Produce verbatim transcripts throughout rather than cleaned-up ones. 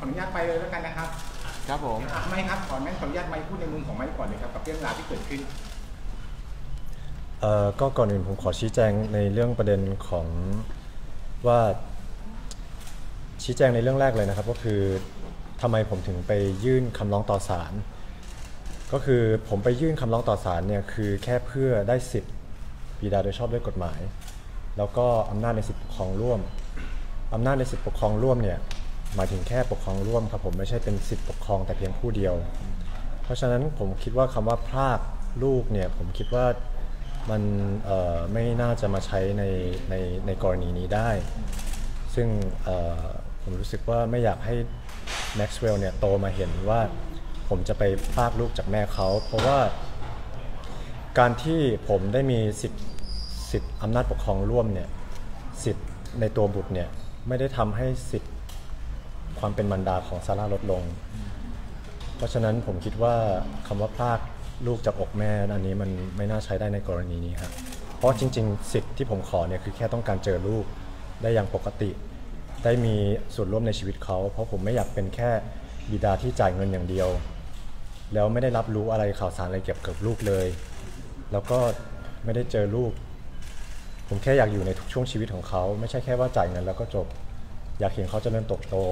ออนุญาตไปเลยแล้วกันนะครับครับผมไม่ครับขอแม่ขออนุญาตไม่พูดในมุมของไม่ก่อนเลยครับกับเรื่องราวที่เกิดขึ้นเอ่อก็ก่อนอื่นผมขอชี้แจงในเรื่องประเด็นของว่าชี้แจงในเรื่องแรกเลยนะครับก็คือทำไมผมถึงไปยื่นคำร้องต่อศาลก็คือผมไปยื่นคำร้องต่อศาลเนี่ยคือแค่เพื่อได้สิทธิ์บิดาโดยชอบด้วยกฎหมายแล้วก็อำนาจในสิทธิปกครองร่วมอำนาจในสิทธิปกครองร่วมเนี่ยหมายถึงแค่ปกครองร่วมครับผมไม่ใช่เป็นสิทธิปกครองแต่เพียงผู้เดียวเพราะฉะนั้นผมคิดว่าคำว่าพรากลูกเนี่ยผมคิดว่ามันไม่น่าจะมาใช้ในในในกรณีนี้ได้ซึ่งผมรู้สึกว่าไม่อยากให้แม็กซ์เวลล์เนี่ยโตมาเห็นว่าผมจะไปพรากลูกจากแม่เขาเพราะว่าการที่ผมได้มีสิทธิสิทธิอำนาจปกครองร่วมเนี่ยสิทธิในตัวบุตรเนี่ยไม่ได้ทำให้สิทธิความเป็นมารดาของซาร่าลดลงเพราะฉะนั้นผมคิดว่าคำว่าพรากลูกจากอกแม่อันนี้มันไม่น่าใช้ได้ในกรณีนี้ครับเพราะจริงๆสิทธิที่ผมขอเนี่ยคือแค่ต้องการเจอลูกได้อย่างปกติได้มีส่วนร่วมในชีวิตเขาเพราะผมไม่อยากเป็นแค่บิดาที่จ่ายเงินอย่างเดียวแล้วไม่ได้รับรู้อะไรข่าวสารอะไรเกี่ยวกับลูกเลยแล้วก็ไม่ได้เจอลูกผมแค่อยากอยู่ในทุกช่วงชีวิตของเขาไม่ใช่แค่ว่าจ่ายเงินแล้วก็จบอยากเห็นเขาเจริญเติบโต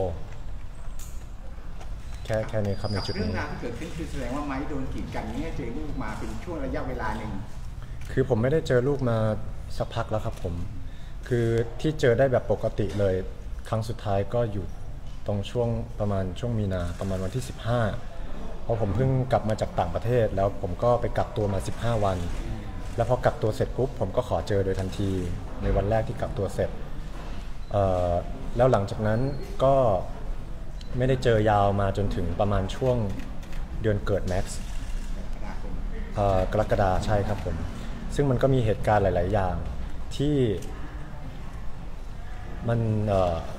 แค่แค่นี้ครับในจุดนี้เรื่องราวที่เกิดขึ้นคือแสดงว่าไม้โดนกีดกันนี้เจอลูกมาเป็นช่วงระยะเวลาหนึ่งคือผมไม่ได้เจอลูกมาสักพักแล้วครับผมคือที่เจอได้แบบปกติเลยครั้งสุดท้ายก็อยู่ตรงช่วงประมาณช่วงมีนาประมาณวันที่สิบห้าเพราะผมเพิ่งกลับมาจากต่างประเทศแล้วผมก็ไปกักตัวมาสิบห้าวันแล้วพอกักตัวเสร็จปุ๊บผมก็ขอเจอโดยทันทีในวันแรกที่กักตัวเสร็จแล้วหลังจากนั้นก็ไม่ได้เจอยาวมาจนถึงประมาณช่วงเดือนเกิดแม็กซ์กรกฎาใช่ครับผมซึ่งมันก็มีเหตุการณ์หลายๆอย่างที่มัน เ,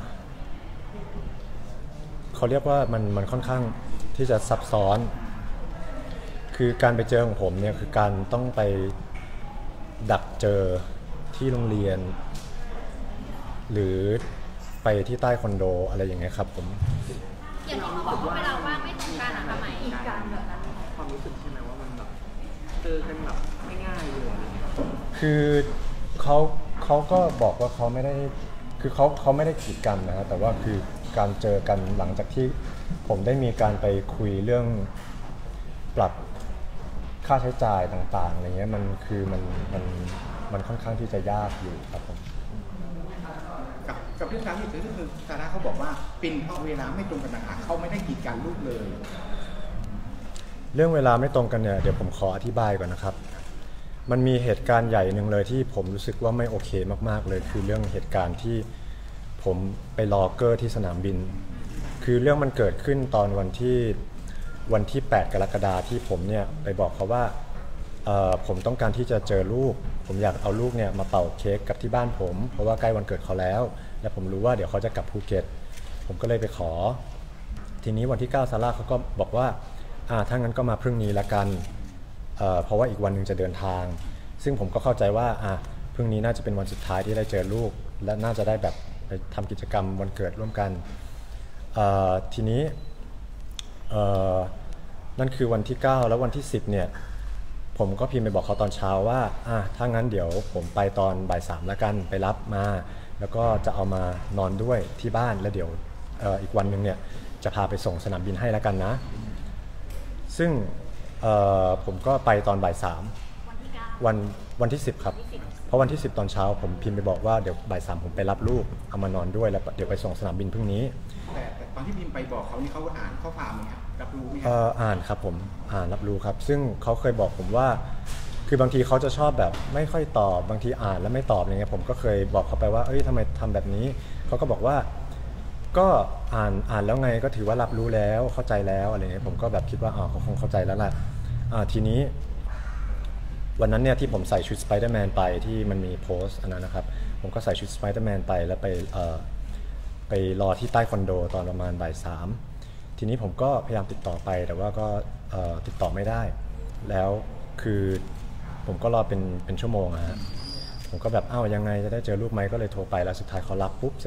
เขาเรียกว่ามันมันค่อนข้างที่จะซับซ้อนคือการไปเจอของผมเนี่ยคือการต้องไปดักเจอที่โรงเรียนหรือไปที่ใต้คอนโดอะไรอย่างเงี้ยครับผมอย่างที่เขาบอกว่าเวลาว่างไม่ตรงกันอะทำไมอีกการแบบนั้นความรู้สึกใช่ไหมว่ามันแบบเจอกันแบบไม่ง่ายเลยคือเขาเขาก็บอกว่าเขาไม่ได้คือเขาเขาไม่ได้กีดกันนะแต่ว่าคือการเจอกันหลังจากที่ผมได้มีการไปคุยเรื่องปรับค่าใช้จ่ายต่างๆอะไรเงี้ยมันคือมันมันมันค่อนข้างที่จะยากอยู่ครับผมกับกับเรื่องราวที่เกิดขึ้นคือซาร่าเขาบอกว่าเป็นเพราะเวลาไม่ตรงกันต่างหากเขาไม่ได้กีดกันลูกเลยเรื่องเวลาไม่ตรงกันเนี่ยเดี๋ยวผมขออธิบายก่อนนะครับมันมีเหตุการณ์ใหญ่หนึ่งเลยที่ผมรู้สึกว่าไม่โอเคมากๆเลยคือเรื่องเหตุการณ์ที่ผมไปรอเกอร์ที่สนามบินคือเรื่องมันเกิดขึ้นตอนวันที่วันที่แปดกรกฎาคมที่ผมเนี่ยไปบอกเขาว่าผมต้องการที่จะเจอลูกผมอยากเอาลูกเนี่ยมาเป่าเค้กกับที่บ้านผมเพราะว่าใกล้วันเกิดเขาแล้วและผมรู้ว่าเดี๋ยวเขาจะกลับภูเก็ตผมก็เลยไปขอทีนี้วันที่เก้าซาร่าเขาก็บอกว่าอ่าถ้างั้นก็มาพรุ่งนี้ละกันเอ่อเพราะว่าอีกวันนึงจะเดินทางซึ่งผมก็เข้าใจว่าอ่ะพรุ่งนี้น่าจะเป็นวันสุดท้ายที่ได้เจอลูกและน่าจะได้แบบไปทำกิจกรรมวันเกิดร่วมกันเอ่อทีนี้เอ่อนั่นคือวันที่เก้าแล้ววันที่สิบเนี่ยผมก็พิมพ์ไปบอกเขาตอนเช้าว่าอ่ะถ้างั้นเดี๋ยวผมไปตอนบ่ายสามละกันไปรับมาแล้วก็จะเอามานอนด้วยที่บ้านแล้วเดี๋ยวเอ่ออีกวันนึงเนี่ยจะพาไปส่งสนามบินให้ละกันนะซึ่งผมก็ไปตอนบ่ายสามวันวันที่สิบครับเพราะวันที่สิบตอนเช้าผมพิมพ์ไปบอกว่าเดี๋ยวบ่ายสามผมไปรับลูกเอามานอนด้วยแล้วเดี๋ยวไปส่งสนามบินพรุ่งนี้แต่ตอนที่พิมพ์ไปบอกเขานี่เขาอ่านข้อความไหมครับรับรู้ไหมครับอ่านครับผมอ่านรับรู้ครับซึ่งเขาเคยบอกผมว่าคือบางทีเขาจะชอบแบบไม่ค่อยตอบบางทีอ่านแล้วไม่ตอบอะไรเงี้ยผมก็เคยบอกเขาไปว่าเอ้ยทำไมทำแบบนี้เขาก็บอกว่าก็อ่านอ่านแล้วไงก็ถือว่ารับรู้แล้วเข้าใจแล้วอะไรเงี้ยผมก็แบบคิดว่าอ๋อเขาคงเข้าใจแล้วแหละทีนี้วันนั้นเนี่ยที่ผมใส่ชุดสไปเดอร์แมนไปที่มันมีโพสต์อันนั้นนะครับผมก็ใส่ชุดสไปเดอร์แมนไปแล้วไปเอ่อไปรอที่ใต้คอนโดตอนประมาณบ่ายสามทีนี้ผมก็พยายามติดต่อไปแต่ว่าก็เอ่อติดต่อไม่ได้แล้วคือผมก็รอเป็นเป็นชั่วโมงอะฮะผมก็แบบอ้าวยังไงจะได้เจอลูกไหมก็เลยโทรไปแล้วสุดท้ายเขารับปุ๊บเสร็จ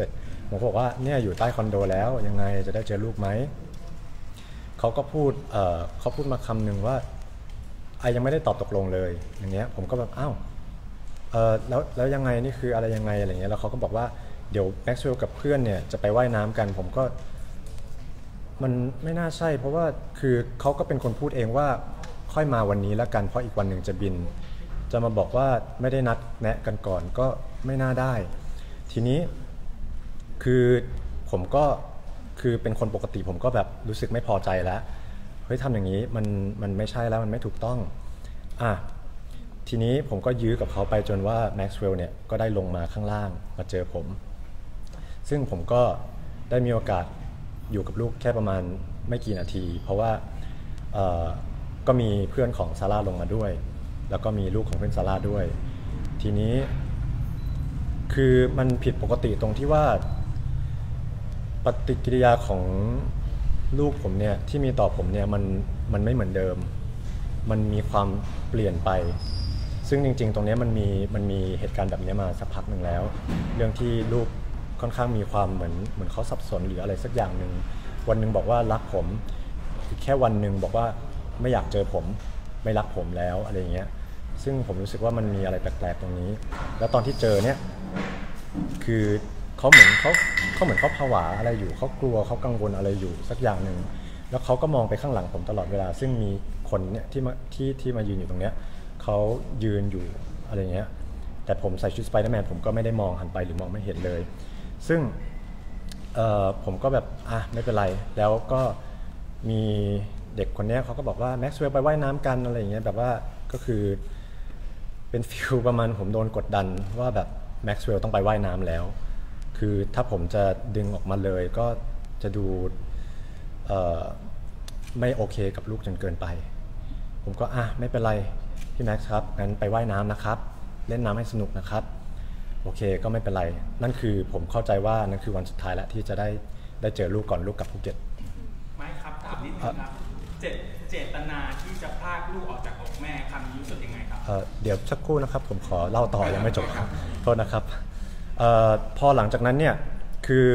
ผมบอกว่าเนี่ยอยู่ใต้คอนโดแล้วยังไงจะได้เจอลูกไหมเขาก็พูดเอ่อเขาพูดมาคำหนึ่งว่าไอ้ยังไม่ได้ตอบตกลงเลยอย่างเงี้ยผมก็แบบอ้าวเออแล้วแล้วยังไงนี่คืออะไรยังไงอะไรเงี้ยแล้วเขาก็บอกว่าเดี๋ยวแม็กซ์เวลล์กับเพื่อนเนี่ยจะไปว่ายน้ำกันผมก็มันไม่น่าใช่เพราะว่าคือเขาก็เป็นคนพูดเองว่าค่อยมาวันนี้แล้วกันเพราะอีกวันหนึ่งจะบินจะมาบอกว่าไม่ได้นัดแนะกันก่อนก็ไม่น่าได้ทีนี้คือผมก็คือเป็นคนปกติผมก็แบบรู้สึกไม่พอใจแล้วเฮ้ยทำอย่างนี้มันมันไม่ใช่แล้วมันไม่ถูกต้องอ่ะทีนี้ผมก็ยื้อกับเขาไปจนว่าแม็กซ์เวลล์เนี่ยก็ได้ลงมาข้างล่างมาเจอผมซึ่งผมก็ได้มีโอกาสอยู่กับลูกแค่ประมาณไม่กี่นาทีเพราะว่าเอ่อก็มีเพื่อนของซาร่าลงมาด้วยแล้วก็มีลูกของเพื่อนซาร่าด้วยทีนี้คือมันผิดปกติตรงที่ว่าปฏิกิริยาของลูกผมเนี่ยที่มีต่อผมเนี่ยมันมันไม่เหมือนเดิมมันมีความเปลี่ยนไปซึ่งจริงๆตรงนี้มันมีมันมีเหตุการณ์แบบนี้มาสักพักหนึ่งแล้วเรื่องที่ลูกค่อนข้างมีความเหมือนเหมือนเขาสับสนหรืออะไรสักอย่างหนึ่งวันหนึ่งบอกว่ารักผมแค่วันหนึ่งบอกว่าไม่อยากเจอผมไม่รักผมแล้วอะไรอย่างเงี้ยซึ่งผมรู้สึกว่ามันมีอะไรแปลกๆตรงนี้แล้วตอนที่เจอเนี่ยคือเขาเหมือนเขาเขาเหมือนเขาผวาอะไรอยู่เขากลัวเขากังวลอะไรอยู่สักอย่างหนึ่งแล้วเขาก็มองไปข้างหลังผมตลอดเวลาซึ่งมีคนเนี่ยที่มาที่ที่มายืนอยู่ตรงเนี้ยเขายืนอยู่อะไรเงี้ยแต่ผมใส่ชุดสไปเดอร์แมนผมก็ไม่ได้มองหันไปหรือมองไม่เห็นเลยซึ่งเอ่อผมก็แบบอ่ะไม่เป็นไรแล้วก็มีเด็กคนนี้เขาก็บอกว่าแม็กซ์เวลล์ไปว่ายน้ำกันอะไรอย่างเงี้ยแบบว่าก็คือเป็นฟิลประมาณผมโดนกดดันว่าแบบแม็กซ์เวลล์ต้องไปว่ายน้ำแล้วคือถ้าผมจะดึงออกมาเลยก็จะดูเอ่อไม่โอเคกับลูกจนเกินไปผมก็อ่ะไม่เป็นไรพี่แม็กซ์ครับงั้นไปว่ายน้ำนะครับเล่นน้ำให้สนุกนะครับโอเคก็ไม่เป็นไรนั่นคือผมเข้าใจว่านั่นคือวันสุดท้ายแล้วที่จะได้ได้เจอลูกก่อนลูกกลับภูเก็ตไม่ครับถามนิดนึงครับเจตเจตนาที่จะพรากลูกออกจากอกแม่คำนี้รู้สึกยังไงครับเอ่อเดี๋ยวสักครู่นะครับผมขอเล่าต่อยังไม่จบครับโทษนะครับเอ่อพอหลังจากนั้นเนี่ยคือ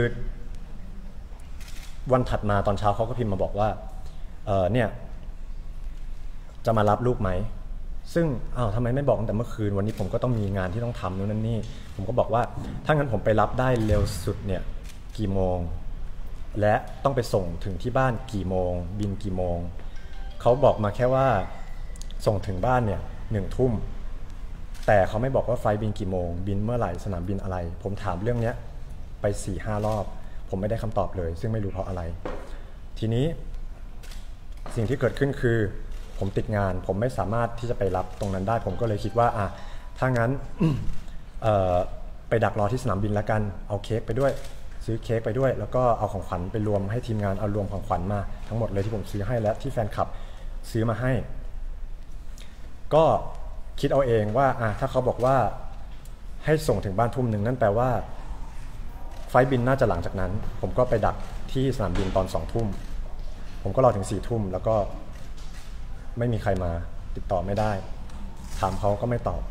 วันถัดมาตอนเช้าเขาก็พิมพ์มาบอกว่าเอ่อเนี่ยจะมารับลูกไหมซึ่งอ้าวทำไมไม่บอกตั้งแต่เมื่อคืนวันนี้ผมก็ต้องมีงานที่ต้องทำนู่นนั่นนี่ผมก็บอกว่าถ้างั้นผมไปรับได้เร็วสุดเนี่ยกี่โมงและต้องไปส่งถึงที่บ้านกี่โมงบินกี่โมงเขาบอกมาแค่ว่าส่งถึงบ้านเนี่ยหนึ่งทุ่มแต่เขาไม่บอกว่าไฟล์บินกี่โมงบินเมื่อไหร่สนามบินอะไรผมถามเรื่องนี้ไป สี่ห้า รอบผมไม่ได้คำตอบเลยซึ่งไม่รู้เพราะอะไรทีนี้สิ่งที่เกิดขึ้นคือผมติดงานผมไม่สามารถที่จะไปรับตรงนั้นได้ผมก็เลยคิดว่าอ่ะถ้างั้น ไปดักรอที่สนามบินแล้วกันเอาเค้กไปด้วยซื้อเค้กไปด้วยแล้วก็เอาของขวัญไปรวมให้ทีมงานเอารวมของขวัญมาทั้งหมดเลยที่ผมซื้อให้และที่แฟนคลับซื้อมาให้ก็คิดเอาเองว่าอ่ะถ้าเขาบอกว่าให้ส่งถึงบ้านทุ่มหนึ่งนั่นแปลว่าไฟล์บินน่าจะหลังจากนั้นผมก็ไปดักที่สนามบินตอนสองทุ่มผมก็รอถึงสี่ทุ่มแล้วก็ไม่มีใครมาติดต่อไม่ได้ถามเขาก็ไม่ตอบ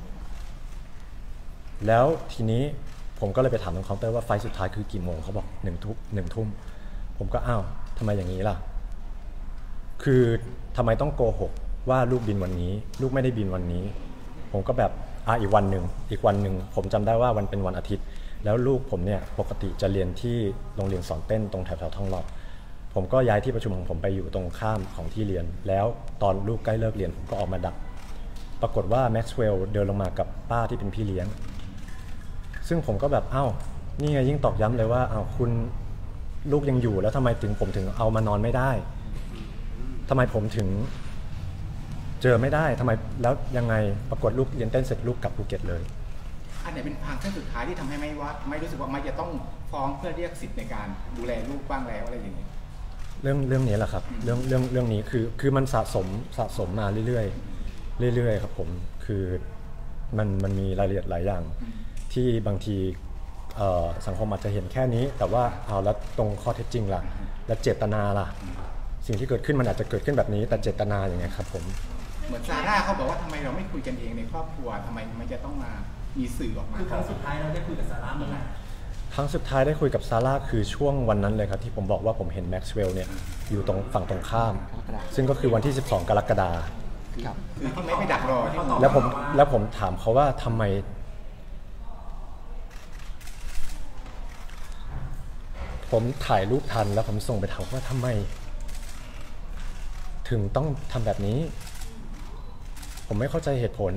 แล้วทีนี้ผมก็เลยไปถามทางเคาน์เตอร์ว่าไฟล์สุดท้ายคือกี่โมงเขาบอกหนึ่งทุ่มหนึ่งทุ่มผมก็อ้าวทำไมอย่างนี้ล่ะคือทำไมต้องโกหกว่าลูกบินวันนี้ลูกไม่ได้บินวันนี้ผมก็แบบอ่ะอีกวันหนึ่งอีกวันหนึ่งผมจำได้ว่าวันเป็นวันอาทิตย์แล้วลูกผมเนี่ยปกติจะเรียนที่โรงเรียนสอนเต้นตรงแถวๆทองหล่อผมก็ย้ายที่ประชุมของผมไปอยู่ตรงข้ามของที่เรียนแล้วตอนลูกใกล้เลิกเรียนผมก็ออกมาดักปรากฏว่าแม็กซ์เวลล์เดินลงมากับป้าที่เป็นพี่เลี้ยงซึ่งผมก็แบบอ้าวนี่ไงยิ่งตอกย้ำเลยว่าอ้าวคุณลูกยังอยู่แล้วทำไมถึงผมถึงเอามานอนไม่ได้ทำไมผมถึงเจอไม่ได้ทำไมแล้วยังไงปรากฏลูกเรียนเต้นเสร็จลูกกลับภูเก็ตเลยอันไหนเป็นทางเส้นสุดท้ายที่ทำให้ไม่ว่าไม่รู้สึกว่าไม่จะต้องฟ้องเพื่อเรียกสิทธิ์ในการดูแลลูกบ้างแล้วอะไรอย่างนี้เรื่องเรื่องนี้แหละครับเรื่องเรื่องเรื่องนี้คือคือมันสะสมสะสมมาเรื่อยๆเรื่อยๆครับผมคือมันมันมีรายละเอียดหลายอย่างที่บางทีสังคมอาจจะเห็นแค่นี้แต่ว่าเอาแล้วตรงข้อเท็จจริงล่ะและเจตนาล่ะสิ่งที่เกิดขึ้นมันอาจจะเกิดขึ้นแบบนี้แต่เจตนาอย่างไงครับผมเหมือนซาร่าเขาบอกว่าทำไมเราไม่คุยกันเองในครอบครัวทำไมมันจะต้องมามีสื่อออกมาคือครั้งสุดท้ายเราได้คุยกับซาร่าเมื่อไหร่ครั้งสุดท้ายได้คุยกับซาร่าคือช่วงวันนั้นเลยครับที่ผมบอกว่าผมเห็นแม็กซ์เวลล์เนี่ยอยู่ตรงฝั่งตรงข้าม ซึ่งก็คือวันที่สิบสองกรกฎาคมครับคือที่ไม่ไม่ดักรอที่แล้วผมแล้วผมถามเขาว่าทำไมผมถ่ายรูปทันแล้วผมส่งไปถามว่าทำไมถึงต้องทำแบบนี้ผมไม่เข้าใจเหตุผล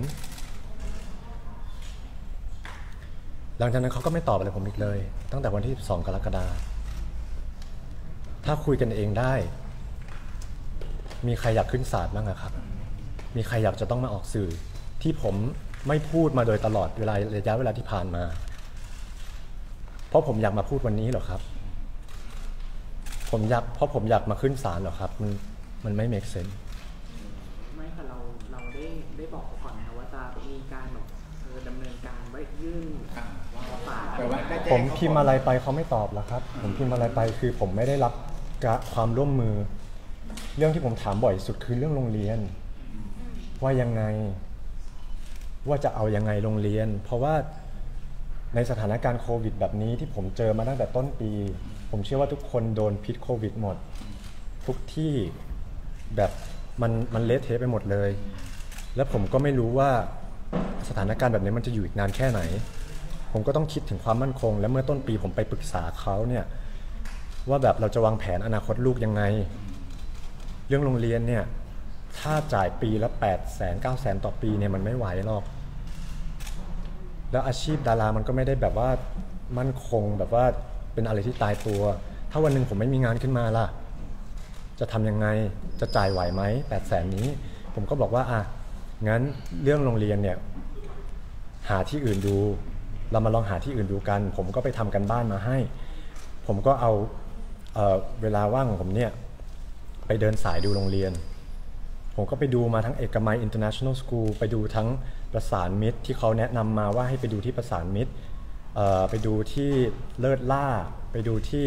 หลังจากนั้นเขาก็ไม่ตอบอะไรผมอีกเลยตั้งแต่วันที่สิบสองกรกฎาคมถ้าคุยกันเองได้มีใครอยากขึ้นศาลบ้างอะครับมีใครอยากจะต้องมาออกสื่อที่ผมไม่พูดมาโดยตลอดเวลาระยะเวลาที่ผ่านมาเพราะผมอยากมาพูดวันนี้เหรอครับผมอยากเพราะผมอยากมาขึ้นศาลเหรอครับมันมันไม่ make sense ไม่แต่เราเราได้ได้บอกเขาก่อนนะว่าจะมีการแบบเออดำเนินการไว้ยื่นอ่าศาลแต่ว่าได้แจ้งผมพิมพ์อะไรไปเขาไม่ตอบแล้วครับผมพิมพ์อะไรไปคือผมไม่ได้รับความร่วมมือเรื่องที่ผมถามบ่อยสุดคือเรื่องโรงเรียนว่ายังไงว่าจะเอายังไงโรงเรียนเพราะว่าในสถานการณ์โควิดแบบนี้ที่ผมเจอมาตั้งแต่ต้นปีผมเชื่อว่าทุกคนโดนพิษโควิดหมดทุกที่แบบมันมันเละเทะไปหมดเลยแล้วผมก็ไม่รู้ว่าสถานการณ์แบบนี้มันจะอยู่อีกนานแค่ไหนผมก็ต้องคิดถึงความมั่นคงและเมื่อต้นปีผมไปปรึกษาเขาเนี่ยว่าแบบเราจะวางแผนอนาคตลูกยังไงเรื่องโรงเรียนเนี่ยถ้าจ่ายปีละแปดแสนเก้าแสนต่อปีเนี่ยมันไม่ไหวหรอกแล้วอาชีพดารามันก็ไม่ได้แบบว่ามั่นคงแบบว่าเป็นอะไรที่ตายตัวถ้าวันหนึ่งผมไม่มีงานขึ้นมาล่ะจะทำยังไงจะจ่ายไหวไหมแปดแสนนี้ผมก็บอกว่าอ่ะงั้นเรื่องโรงเรียนเนี่ยหาที่อื่นดูเรามาลองหาที่อื่นดูกันผมก็ไปทำกันบ้านมาให้ผมก็เอาเอ่อเวลาว่างของผมเนี่ยไปเดินสายดูโรงเรียนผมก็ไปดูมาทั้งเอกมัย International School ไปดูทั้งประสานมิตรที่เขาแนะนำมาว่าให้ไปดูที่ประสานมิตรไปดูที่เลิศล่าไปดูที่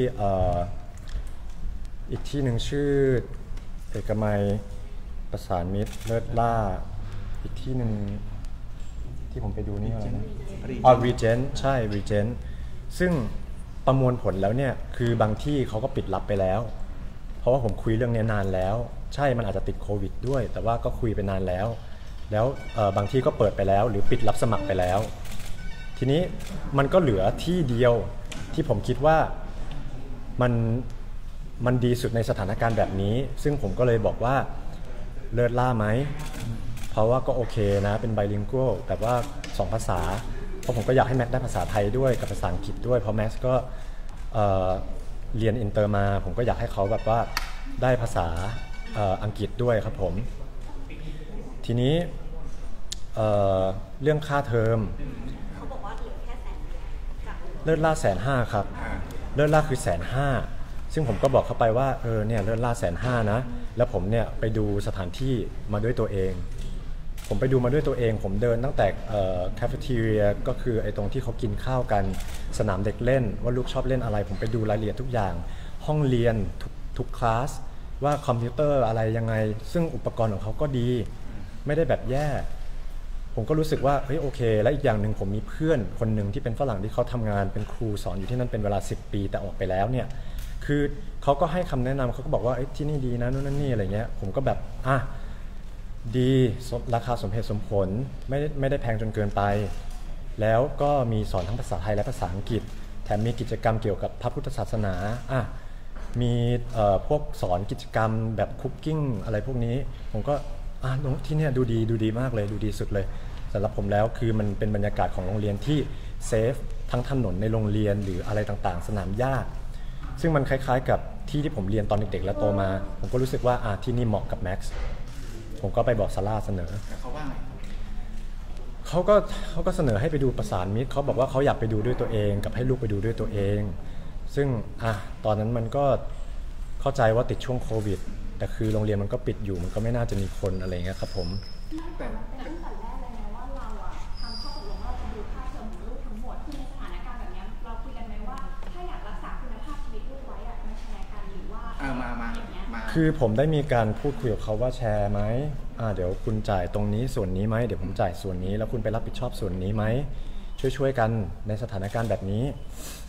อีกที่หนึ่งชื่อเอกมัยประสานมิตรเลิศล่าอีกที่หนึ่งที่ผมไปดูนี่อะไรนะอ๋อ Regent ใช่ Regent ซึ่งประมวลผลแล้วเนี่ยคือบางที่เขาก็ปิดลับไปแล้วเพราะว่าผมคุยเรื่องนี้นานแล้วใช่มันอาจจะติดโควิดด้วยแต่ว่าก็คุยไปนานแล้วแล้วบางที่ก็เปิดไปแล้วหรือปิดรับสมัครไปแล้วทีนี้มันก็เหลือที่เดียวที่ผมคิดว่ามันมันดีสุดในสถานการณ์แบบนี้ซึ่งผมก็เลยบอกว่าเลิศล่าไหมเพราะว่าก็โอเคนะเป็นไบลิงกัลแบบว่าสองภาษาเพราะผมก็อยากให้แม็กได้ภาษาไทยด้วยกับภาษาอังกฤษด้วยเพราะแม็กก็เอ่อเรียนอินเตอร์มาผมก็อยากให้เขาแบบว่าได้ภาษาอังกฤษด้วยครับผมทีนี้ เ, เรื่องค่าเทอมเขาบอกว่าเหลือแค่แสนเดียวเลิศล่าแสนห้าครับเลิศล่าคือแสนห้าซึ่งผมก็บอกเขาไปว่าเออเนี่ยเลิศล่าแสนห้านะแล้วผมเนี่ยไปดูสถานที่มาด้วยตัวเองผมไปดูมาด้วยตัวเองผมเดินตั้งแต่คาเฟ่เทเรียก็คือไอ้ตรงที่เขากินข้าวกันสนามเด็กเล่นว่าลูกชอบเล่นอะไรผมไปดูรายละเอียดทุกอย่างห้องเรียนทุกทุกคลาสว่าคอมพิวเตอร์อะไรยังไงซึ่งอุปกรณ์ของเขาก็ดีไม่ได้แบบแย่ผมก็รู้สึกว่าเฮ้ยโอเคและอีกอย่างหนึ่งผมมีเพื่อนคนหนึ่งที่เป็นฝรั่งที่เขาทำงานเป็นครูสอนอยู่ที่นั่นเป็นเวลาสิบปีแต่ออกไปแล้วเนี่ยคือเขาก็ให้คำแนะนำเขาก็บอกว่าที่นี่ดีนะนู่นนั่นนี่อะไรเงี้ยผมก็แบบอ่ะดีราคาสมเหตุสมผลไม่ไม่ได้แพงจนเกินไปแล้วก็มีสอนทั้งภาษาไทยและภาษาอังกฤษแถมมีกิจกรรมเกี่ยวกับพระพุทธศาสนาอ่ะมีพวกสอนกิจกรรมแบบคุกกิ้งอะไรพวกนี้ผมก็อ่ะที่นี่ดูดีดูดีมากเลยดูดีสุดเลยสำหรับผมแล้วคือมันเป็นบรรยากาศของโรงเรียนที่เซฟทั้งถนนในโรงเรียนหรืออะไรต่างๆสนามหญ้าซึ่งมันคล้ายๆกับที่ที่ผมเรียนตอนเด็กๆและโตมาผมก็รู้สึกว่าอ่ะที่นี่เหมาะกับแม็กซ์ผมก็ไปบอกซาร่าเสนอเขาว่าไงเขาก็เขาก็เสนอให้ไปดูประสานมิตรเขาบอกว่าเขาอยากไปดูด้วยตัวเองกับให้ลูกไปดูด้วยตัวเองซึ่งอ่ะตอนนั้นมันก็เข้าใจว่าติดช่วงโควิดแต่คือโรงเรียนมันก็ปิดอยู่มันก็ไม่น่าจะมีคนอะไรเงี้ยครับผมแต่ตั้งแต่แรกเลยนะว่าเราอะทำข้อตกลงว่าจะดูค่าเทอมของลูกทั้งหมดที่ในสถานการณ์แบบนี้เราคุยกันไหมว่าถ้าอยากรักษาคุณภาพชีวิตลูกไว้อะมาแชร์กันหรือว่ามามามาคือผมได้มีการพูดคุยกับเขาว่าแชร์ไหมอ่าเดี๋ยวคุณจ่ายตรงนี้ส่วนนี้ไหมเดี๋ยวผมจ่ายส่วนนี้แล้วคุณไปรับผิดชอบส่วนนี้ไหมช่วยๆกันในสถานการณ์แบบนี้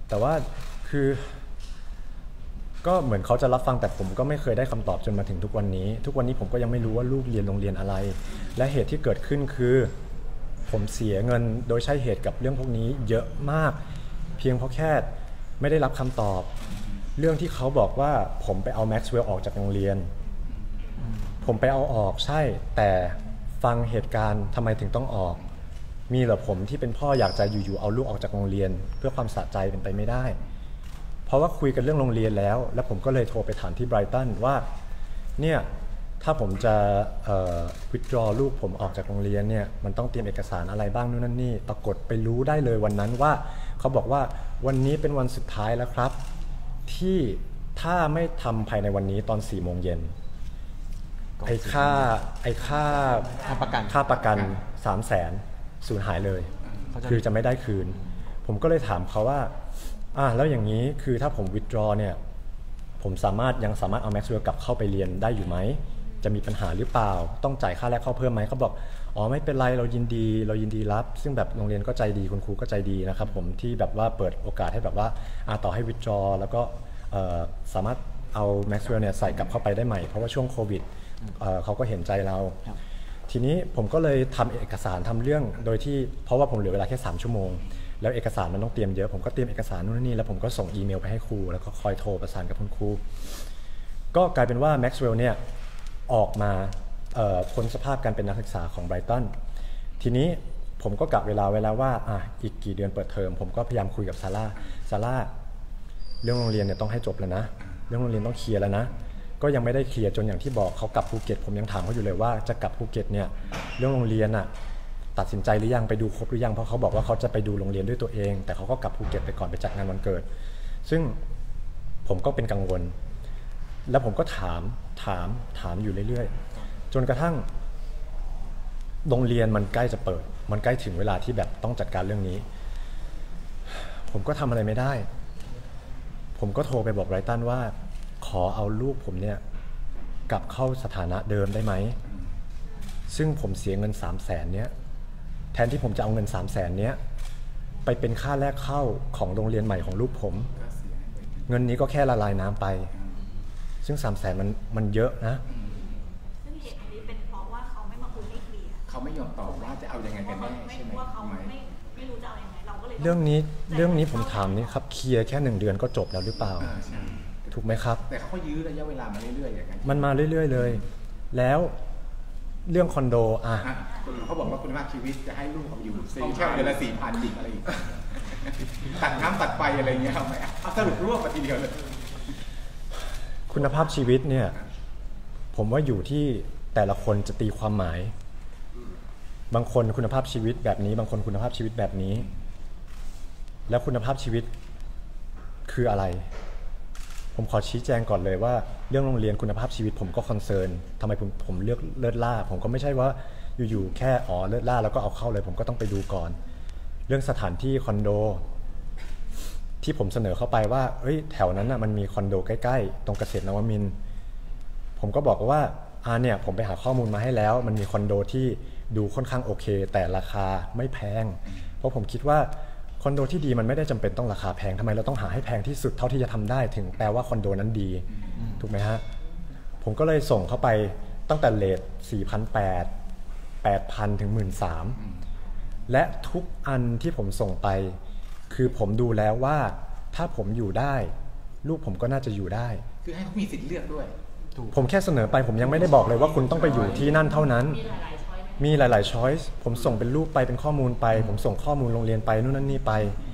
แต่ว่าคือก็เหมือนเขาจะรับฟังแต่ผมก็ไม่เคยได้คำตอบจนมาถึงทุกวันนี้ทุกวันนี้ผมก็ยังไม่รู้ว่าลูกเรียนโรงเรียนอะไรและเหตุที่เกิดขึ้นคือผมเสียเงินโดยใช้เหตุกับเรื่องพวกนี้เยอะมากเพียงเพราะแค่ไม่ได้รับคำตอบเรื่องที่เขาบอกว่าผมไปเอาแม็กซ์เวลล์ออกจากโรงเรียนผมไปเอาออกใช่แต่ฟังเหตุการณ์ทำไมถึงต้องออกมีเหรอผมที่เป็นพ่ออยากจะอยู่ๆเอาลูกออกจากโรงเรียนเพื่อความสะใจเป็นไปไม่ได้เพราะว่าคุยกันเรื่องโรงเรียนแล้วแล้วผมก็เลยโทรไปถามที่ไบรตันว่าเนี่ยถ้าผมจะเอ่อ withdraw ลูกผมออกจากโรงเรียนเนี่ยมันต้องเตรียมเอกสารอะไรบ้างนู่นนั่นนี่ปรากฏไปรู้ได้เลยวันนั้นว่าเขาบอกว่าวันนี้เป็นวันสุดท้ายแล้วครับที่ถ้าไม่ทำภายในวันนี้ตอนสี่โมงเย็นไอ้ค่าไอ้ค่าค่าประกันค่าประกันสามแสนสูญหายเลยคือจะไม่ได้คืนผมก็เลยถามเขาว่าอ่ะแล้วอย่างนี้คือถ้าผม withdraw เนี่ยผมสามารถยังสามารถเอา Maxwell กลับเข้าไปเรียนได้อยู่ไหมจะมีปัญหาหรือเปล่าต้องจ่ายค่าแรกเข้าเพิ่มไหมเขาบอกอ๋อไม่เป็นไรเรายินดีเรายินดีรับซึ่งแบบโรงเรียนก็ใจดีคุณครูก็ใจดีนะครับผมที่แบบว่าเปิดโอกาสให้แบบว่าอ่ะต่อให้ withdraw แล้วก็สามารถเอา Maxwell เนี่ยใส่กลับเข้าไปได้ใหม่เพราะว่าช่วงโควิดเอ่อเขาก็เห็นใจเราทีนี้ผมก็เลยทำเอกสารทำเรื่องโดยที่เพราะว่าผมเหลือเวลาแค่สามชั่วโมงแล้วเอกสารมันต้องเตรียมเยอะผมก็เตรียมเอกสารนู่นนี่แล้วผมก็ส่งอีเมลไปให้ครูแล้วก็คอยโทรประสานกับคุณครูก็กลายเป็นว่า Maxwell เนี่ยออกมาพ้นสภาพการเป็นนักศึกษาของไบรตันทีนี้ผมก็กะเวลาไว้แล้วว่าอ่ะอีกกี่เดือนเปิดเทอมผมก็พยายามคุยกับซาร่าซาร่าเรื่องโรงเรียนเนี่ยต้องให้จบแล้วนะเรื่องโรงเรียนต้องเคลียร์แล้วนะก็ยังไม่ได้เคลียร์จนอย่างที่บอกเขากลับภูเก็ตผมยังถามเขาอยู่เลยว่าจะกลับภูเก็ตเนี่ยเรื่องโรงเรียนอ่ะตัดสินใจหรือยังไปดูครบหรือยังเพราะเขาบอกว่าเขาจะไปดูโรงเรียนด้วยตัวเองแต่เขาก็กลับภูเก็ตไปก่อนไปจัดงานวันเกิดซึ่งผมก็เป็นกังวลแล้วผมก็ถามถามถามอยู่เรื่อยๆจนกระทั่งโรงเรียนมันใกล้จะเปิดมันใกล้ถึงเวลาที่แบบต้องจัดการเรื่องนี้ผมก็ทำอะไรไม่ได้ผมก็โทรไปบอกไบรตันว่าขอเอาลูกผมเนี่ยกลับเข้าสถานะเดิมได้ไหมซึ่งผมเสียเงินสามแสนเนี้ยแทนที่ผมจะเอาเงินสามแสนเนี้ยไปเป็นค่าแรกเข้าของโรงเรียนใหม่ของลูกผมเงินนี้ก็แค่ละลายน้ำไปซึ่งสามแสนมันมันเยอะนะซึ่งเหตุนี้เป็นเพราะว่าเขาไม่มาคุยให้เคลียร์เขาไม่ยอมตอบว่าจะเอายังไงกันแน่ใช่ไหมว่าเขาไม่ไม่รู้จะเอายังไงเราก็เลยเรื่องนี้เรื่องนี้ผมถามนี่ครับเคลียร์แค่หนึ่งเดือนก็จบแล้วหรือเปล่าถูกไหมครับแต่เขาก็ยื้อระยะเวลามาเรื่อยๆอย่างนั้นมันมาเรื่อยๆเลยแล้วเรื่องคอนโดอ่ะเขาบอกว่าคุณภาพชีวิตจะให้ลูกเขาอยู่สี่แค่เดือนละสี่พันอีกอะไรอีกตัดน้ำตัดไฟอะไรเงี้ยทำไมเอาสรุปรวบมาทีเดียวเลยคุณภาพชีวิตเนี่ยผมว่าอยู่ที่แต่ละคนจะตีความหมายบางคนคุณภาพชีวิตแบบนี้บางคนคุณภาพชีวิตแบบนี้แล้วคุณภาพชีวิตคืออะไรผมขอชี้แจงก่อนเลยว่าเรื่องโรงเรียนคุณภาพชีวิตผมก็คอนเซิร์นทำไมผมผมเลือกเลิศล่าผมก็ไม่ใช่ว่าอยู่ๆแค่อ๋อเลิศล่าแล้วก็เอาเข้าเลยผมก็ต้องไปดูก่อนเรื่องสถานที่คอนโดที่ผมเสนอเข้าไปว่าเอ้ยแถวนั้นน่ะมันมีคอนโดใกล้ๆตรงเกษตรนวมินทร์ผมก็บอกว่าอ่าเนี่ยผมไปหาข้อมูลมาให้แล้วมันมีคอนโดที่ดูค่อนข้างโอเคแต่ราคาไม่แพงเพราะผมคิดว่าคอนโดที่ดีมันไม่ได้จำเป็นต้องราคาแพงทำไมเราต้องหาให้แพงที่สุดเท่าที่จะทำได้ถึงแปลว่าคอนโดนั้นดีถูกไหมฮะผมก็เลยส่งเข้าไปตั้งแต่เรท สี่พันแปดร้อย แปดพัน ถึง หนึ่งหมื่นสามพัน และทุกอันที่ผมส่งไปคือผมดูแล้วว่าถ้าผมอยู่ได้ลูกผมก็น่าจะอยู่ได้คือให้เขามีสิทธิ์เลือกด้วยผมแค่เสนอไปผมยังไม่ได้บอกเลยว่าคุณต้องไปอยู่ที่นั่นเท่านั้นมีหลายๆช้อยส์ผมส่งเป็นรูปไปเป็นข้อมูลไปผมส่งข้อมูลโรงเรียนไปนู่นนั่นนี่ไป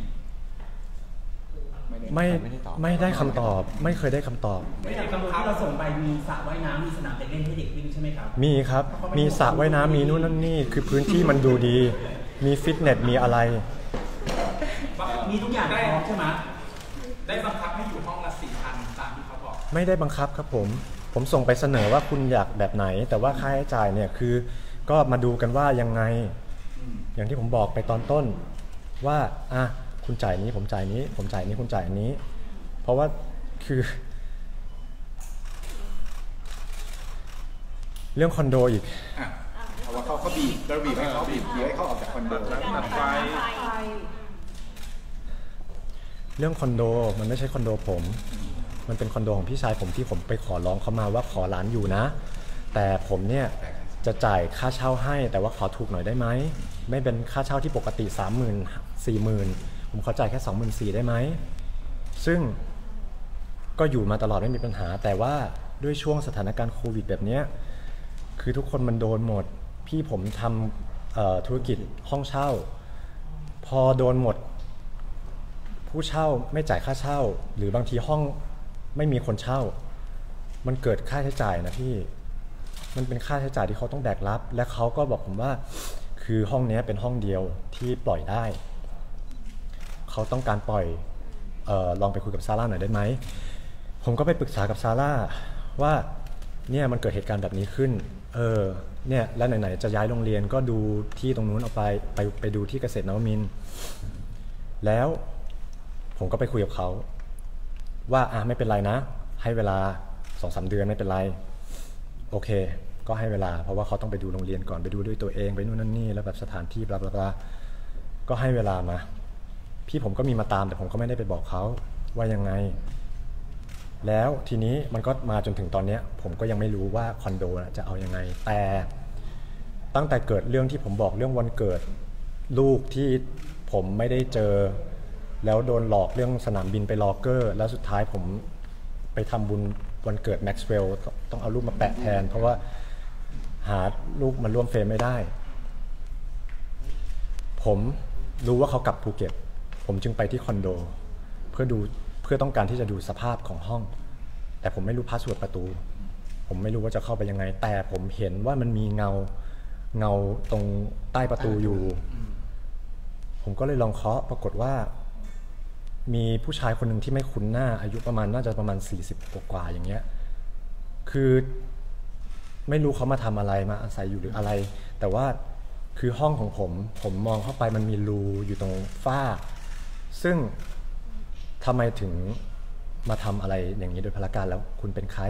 ไม่ไม่ได้คำตอบไม่เคยได้คำตอบไม่ได้คำตอบที่เราส่งไปมีสระว่ายน้ำมีสนามเด็กเล่นให้เด็กวิ่งใช่ไหมครับมีครับมีสระว่ายน้ำมีนู่นนั่นนี่คือพื้นที่มันดูดีมีฟิตเนสมีอะไรมีทุกอย่างพร้อมใช่ไหมได้บังคับให้อยู่ห้องละสี่พันตามที่เขาบอกไม่ได้บังคับครับผมผมส่งไปเสนอว่าคุณอยากแบบไหนแต่ว่าค่าใช้จ่ายเนี่ยคือก็มาดูกันว่ายังไงอย่างที่ผมบอกไปตอนต้นว่าอ่ะคุณจ่ายนี้ผมจ่ายนี้ผมจ่ายนี้คุณจ่ายนี้เพราะว่าคือเรื่องคอนโดอีกเพราะว่าเขาเขาบีบเราบีบให้เขาบีบบีบให้เขาออกจากคอนโดแล้วตัดไฟเรื่องคอนโดมันไม่ใช่คอนโดผมมันเป็นคอนโดของพี่ชายผมที่ผมไปขอร้องเขามาว่าขอร้านอยู่นะแต่ผมเนี่ยจะจ่ายค่าเช่าให้แต่ว่าขอถูกหน่อยได้ไหมไม่เป็นค่าเช่าที่ปกติ สามหมื่น สี่หมื่น ผมขอจ่ายแค่ สองหมื่นสี่พัน ได้ไหมซึ่งก็อยู่มาตลอดไม่มีปัญหาแต่ว่าด้วยช่วงสถานการณ์โควิดแบบนี้คือทุกคนมันโดนหมดพี่ผมทำธุรกิจห้องเช่าพอโดนหมดผู้เช่าไม่จ่ายค่าเช่าหรือบางทีห้องไม่มีคนเช่ามันเกิดค่าใช้จ่ายนะพี่มันเป็นค่าใช้จ่ายที่เขาต้องแบกรับและเขาก็บอกผมว่าคือห้องนี้เป็นห้องเดียวที่ปล่อยได้เขาต้องการปล่อยเอ่อลองไปคุยกับซาร่าหน่อยได้ไหมผมก็ไปปรึกษากับซาร่าว่าเนี่ยมันเกิดเหตุการณ์แบบนี้ขึ้นเออเนี่ยแล้วไหนๆจะย้ายโรงเรียนก็ดูที่ตรงนู้นเอาไปไปไปดูที่เกษตรนวมินทร์แล้วผมก็ไปคุยกับเขาว่าอ่ะไม่เป็นไรนะให้เวลา สองสาม เดือนไม่เป็นไรโอเคก็ให้เวลาเพราะว่าเขาต้องไปดูโรงเรียนก่อนไปดูด้วยตัวเองไปนู่นนั่นนี่แล้วแบบสถานที่บลาบลาบลาก็ให้เวลามาพี่ผมก็มีมาตามแต่ผมก็ไม่ได้ไปบอกเขาว่ายังไงแล้วทีนี้มันก็มาจนถึงตอนนี้ผมก็ยังไม่รู้ว่าคอนโดจะเอายังไงแต่ตั้งแต่เกิดเรื่องที่ผมบอกเรื่องวันเกิดลูกที่ผมไม่ได้เจอแล้วโดนหลอกเรื่องสนามบินไปล็อกเกอร์แล้วสุดท้ายผมไปทำบุญวันเกิดแม็กซ์เวลล์ต้องเอารูปมาแปะแทนเพราะว่าหาลูกมาร่วมเฟรมไม่ได้ผมรู้ว่าเขากลับภูเก็ตผมจึงไปที่คอนโดเพื่อดูเพื่อต้องการที่จะดูสภาพของห้องแต่ผมไม่รู้พาสเวิร์ดประตูผมไม่รู้ว่าจะเข้าไปยังไงแต่ผมเห็นว่ามันมีเงาเงาตรงใต้ประตูอยู่ผมก็เลยลองเคาะปรากฏว่ามีผู้ชายคนหนึ่งที่ไม่คุ้นหน้าอายุประมาณน่าจะประมาณสี่สิบกว่าๆอย่างเงี้ยคือไม่รู้เขามาทำอะไรมาอาศัยอยู่หรืออะไรแต่ว่าคือห้องของผมผมมองเข้าไปมันมีรูอยู่ตรงฝ้าซึ่งทำไมถึงมาทำอะไรอย่างนี้โดยพลการแล้วคุณเป็นใคร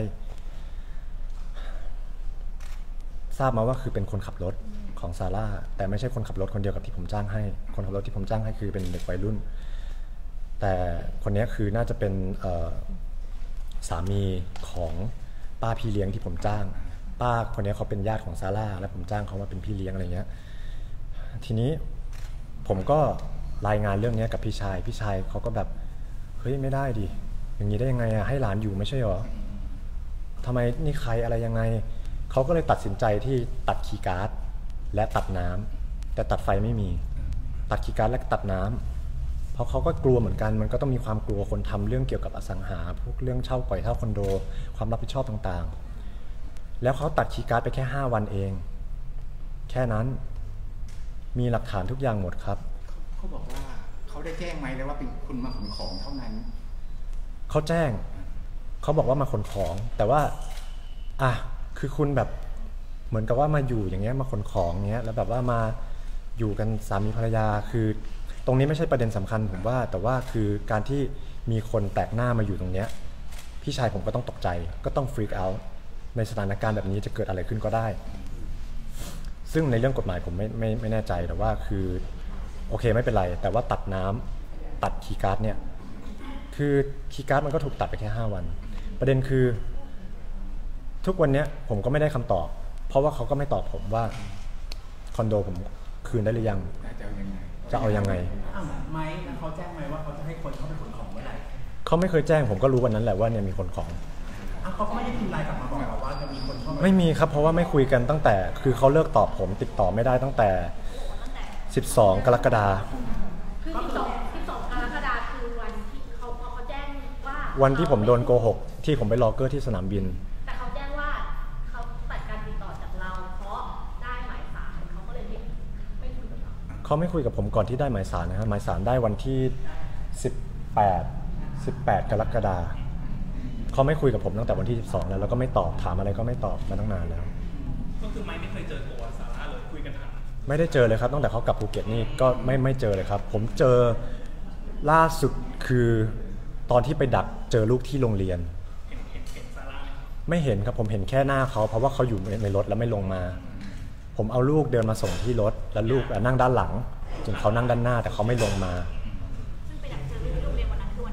ทราบมาว่าคือเป็นคนขับรถของซาร่าแต่ไม่ใช่คนขับรถคนเดียวกับที่ผมจ้างให้คนขับรถที่ผมจ้างให้คือเป็นเด็กวัยรุ่นแต่คนนี้คือน่าจะเป็นสามีของป้าพี่เลี้ยงที่ผมจ้างป้าคนนี้เขาเป็นญาติของซาร่าและผมจ้างเขามาเป็นพี่เลี้ยงอะไรเงี้ยทีนี้ผมก็รายงานเรื่องนี้กับพี่ชายพี่ชายเขาก็แบบเฮ้ยไม่ได้ดิอย่างนี้ได้ยังไงอะให้หลานอยู่ไม่ใช่หรอทำไมนี่ใครอะไรยังไงเขาก็เลยตัดสินใจที่ตัดคีย์การ์ดและตัดน้ำแต่ตัดไฟไม่มีตัดคีย์การ์ดและตัดน้ำเพราะเขาก็กลัวเหมือนกันมันก็ต้องมีความกลัวคนทำเรื่องเกี่ยวกับอสังหาพวกเรื่องเช่าปล่อยเช่าคอนโดความรับผิดชอบต่างๆแล้วเขาตัดคีย์การ์ดไปแค่ห้าวันเองแค่นั้นมีหลักฐานทุกอย่างหมดครับเขาบอกว่าเขาได้แจ้งไหมแล้วว่าเป็นคุณมาขนของเท่านั้นเขาแจ้งเขาบอกว่ามาขนของแต่ว่าอ่ะคือคุณแบบเหมือนกับว่ามาอยู่อย่างเงี้ยมาขนของเงี้ยแล้วแบบว่ามาอยู่กันสามีภรรยาคือตรงนี้ไม่ใช่ประเด็นสำคัญผมว่าแต่ว่าคือการที่มีคนแปลกหน้ามาอยู่ตรงเนี้ยพี่ชายผมก็ต้องตกใจก็ต้องฟรีกเอาท์ในสถานการณ์แบบนี้จะเกิดอะไรขึ้นก็ได้ซึ่งในเรื่องกฎหมายผมไม่ไม่ไม่แน่ใจแต่ว่าคือโอเคไม่เป็นไรแต่ว่าตัดน้ำตัดคีย์การ์ดเนี่ยคือคีย์การ์ดมันก็ถูกตัดไปแค่ห้าวันประเด็นคือทุกวันนี้ผมก็ไม่ได้คำตอบเพราะว่าเขาก็ไม่ตอบผมว่าคอนโดผมคืนได้หรือยังจะเอายังไงอ้าวไหมเขาแจ้งไหมว่าเขาจะให้คนเข้าไปขนของเมื่อไหร่เขาไม่เคยแจ้งผมก็รู้วันนั้นแหละว่าเนี่ยมีคนของอ้าวเขาก็ไม่ได้พิมพ์ไลน์กลับมาบอกเราว่าจะมีคนเข้ามาไม่มีครับเพราะว่าไม่คุยกันตั้งแต่คือเขาเลิกตอบผมติดต่อไม่ได้ตั้งแต่สิบสองกรกฎาคมคือสิบสอง สิบสองกรกฎาคมคือวันที่เขาเขาแจ้งว่าวันที่ผมโดนโกหกที่ผมไปล็อกเกอร์ที่สนามบินแต่เขาแจ้งว่าเขาตัดการติดต่อจากเราเพราะได้หมายสารเขาก็เลยไม่คุยกับเราเขาไม่คุยกับผมก่อนที่ได้หมายสารนะครับหมายสารได้วันที่สิบแปด สิบแปดกรกฎาคมเขาไม่คุยกับผมตั้งแต่วันที่สิบสองแล้วแล้วก็ไม่ตอบถามอะไรก็ไม่ตอบมาตั้งนานแล้วก็คือไม่ไม่เคยเจอตัวซาร่าเลยคุยกันทางไม่ได้เจอเลยครับตั้งแต่เขากลับภูเก็ตนี่ก็ไม่ไม่เจอเลยครับผมเจอล่าสุดคือตอนที่ไปดักเจอลูกที่โรงเรียนเห็นเห็นเห็นซาร่าไม่เห็นครับผมเห็นแค่หน้าเขาเพราะว่าเขาอยู่ในรถแล้วไม่ลงมาผมเอาลูกเดินมาส่งที่รถแล้วลูกนั่งด้านหลังจนเขานั่งด้านหน้าแต่เขาไม่ลงมาซึ่งไปดักเจอลูกที่โรงเรียนวันนั้นคือ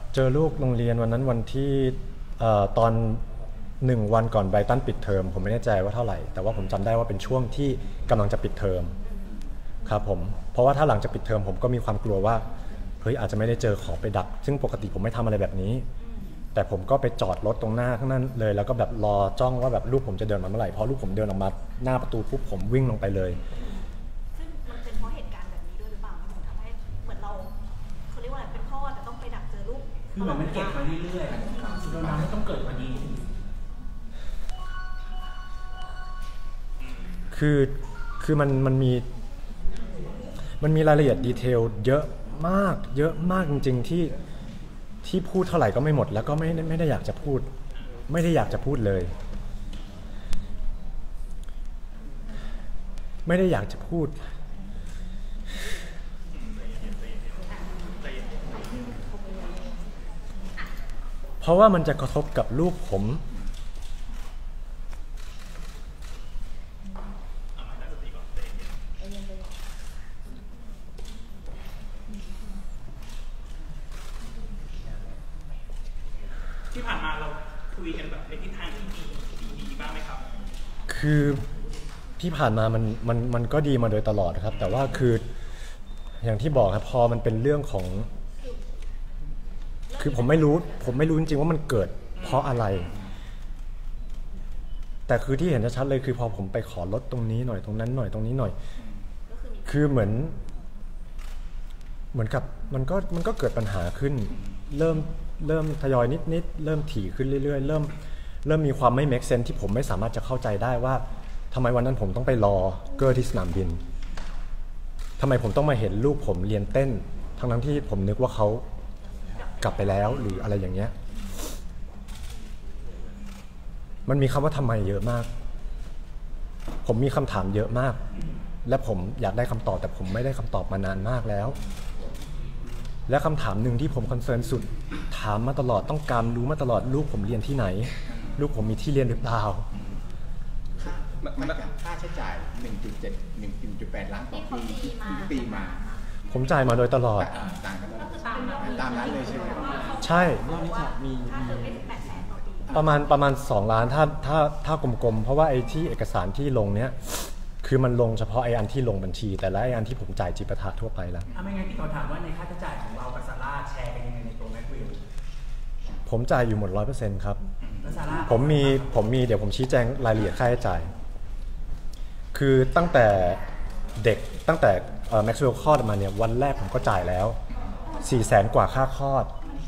เจอลูกโรงเรียนวันนั้นวันที่เอ่อตอนหนึ่งวันก่อนไบรตันปิดเทอมผมไม่แน่ใจว่าเท่าไหร่แต่ว่าผมจำได้ว่าเป็นช่วงที่กำลังจะปิดเทอมครับผมเพราะว่าถ้าหลังจากปิดเทอมผมก็มีความกลัวว่าเฮ้ยอาจจะไม่ได้เจอขอไปดักซึ่งปกติผมไม่ทำอะไรแบบนี้แต่ผมก็ไปจอดรถตรงหน้าข้างนั้นเลยแล้วก็แบบรอจ้องว่าแบบลูกผมจะเดินมาเมื่อไหร่พอลูกผมเดินออกมาหน้าประตูปุ๊บผมวิ่งลงไปเลยซึ่งมันเป็นเพราะเหตุการณ์แบบนี้ด้วยหรือเปล่ามันถึงทำให้เหมือนเราเขาเรียกว่าอะไรเป็นพ่อแต่ต้องไปดักเจอลูกคือเหมือนมันเก็บมาเรื่อยๆโดนน้ำไม่ต้องเกิดวันนี้คือคือมันมันมีมันมีรายละเอียดดีเทลเยอะมากเยอะมากจริงๆที่ที่พูดเท่าไหร่ก็ไม่หมดแล้วก็ไม่ไม่ได้อยากจะพูดไม่ได้อยากจะพูดเลยไม่ได้อยากจะพูดเพราะว่ามันจะกระทบกับลูกผมที่ผ่านมาเราคุยกันแบบในทิศทางที่ดีดีบ้างไหมครับคือที่ผ่านมามันมันมันก็ดีมาโดยตลอดครับแต่ว่าคืออย่างที่บอกครับพอมันเป็นเรื่องของคือผมไม่รู้ผมไม่รู้จริงๆว่ามันเกิดเพราะอะไรแต่คือที่เห็นชัดเลยคือพอผมไปขอลดตรงนี้หน่อยตรงนั้นหน่อยตรงนี้หน่อยคือเหมือนเหมือนกับมันก็มันก็เกิดปัญหาขึ้นเริ่มเริ่มทยอยนิดๆเริ่มถี่ขึ้นเรื่อยๆเริ่มเริ่มมีความไม่ make sense ที่ผมไม่สามารถจะเข้าใจได้ว่าทำไมวันนั้นผมต้องไปรอเกอร์ที่สนามบินทำไมผมต้องมาเห็นลูกผมเรียนเต้นทั้งนั้นที่ผมนึกว่าเขากลับไปแล้วหรืออะไรอย่างเงี้ยมันมีคำว่าทำไมเยอะมากผมมีคำถามเยอะมากและผมอยากได้คำตอบแต่ผมไม่ได้คำตอบมานานมากแล้วและคำถามหนึ่งที่ผมคอนเซิร์นสุดถามมาตลอดต้องการรู้มาตลอดลูกผมเรียนที่ไหนลูกผมมีที่เรียนหรือเปล่าค่าใช้จ่าย หนึ่งจุดเจ็ด หนึ่งจุดแปด ล้านต่อปีที่ตีมาผมจ่ายมาโดยตลอดต่างกันเลยตามนั้นเลยใช่ไหมใช่มีประมาณประมาณสองล้านถ้าถ้าถ้ากลมๆเพราะว่าไอ้ที่เอกสารที่ลงเนี้ยคือมันลงเฉพาะไอ้อันที่ลงบัญชีแต่ละไอ้อันที่ผมจ่ายจิปาถะทั่วไปแล้วถ้าไม่งั้นพี่ขอถามว่าในค่าใช้จ่ายของเรากับซาร่าแชร์กันยังไงในตัวแม็กวิลผมจ่ายอยู่หมด ร้อยเปอร์เซ็นต์ ครับผมมีผมมีเดี๋ยวผมชี้แจงรายละเอียดค่าใช้จ่ายคือตั้งแต่เด็กตั้งแต่แม็กซ์เวลล์คลอดมาเนี่ยวันแรกผมก็จ่ายแล้ว สี่แสน กว่าค่าคลอด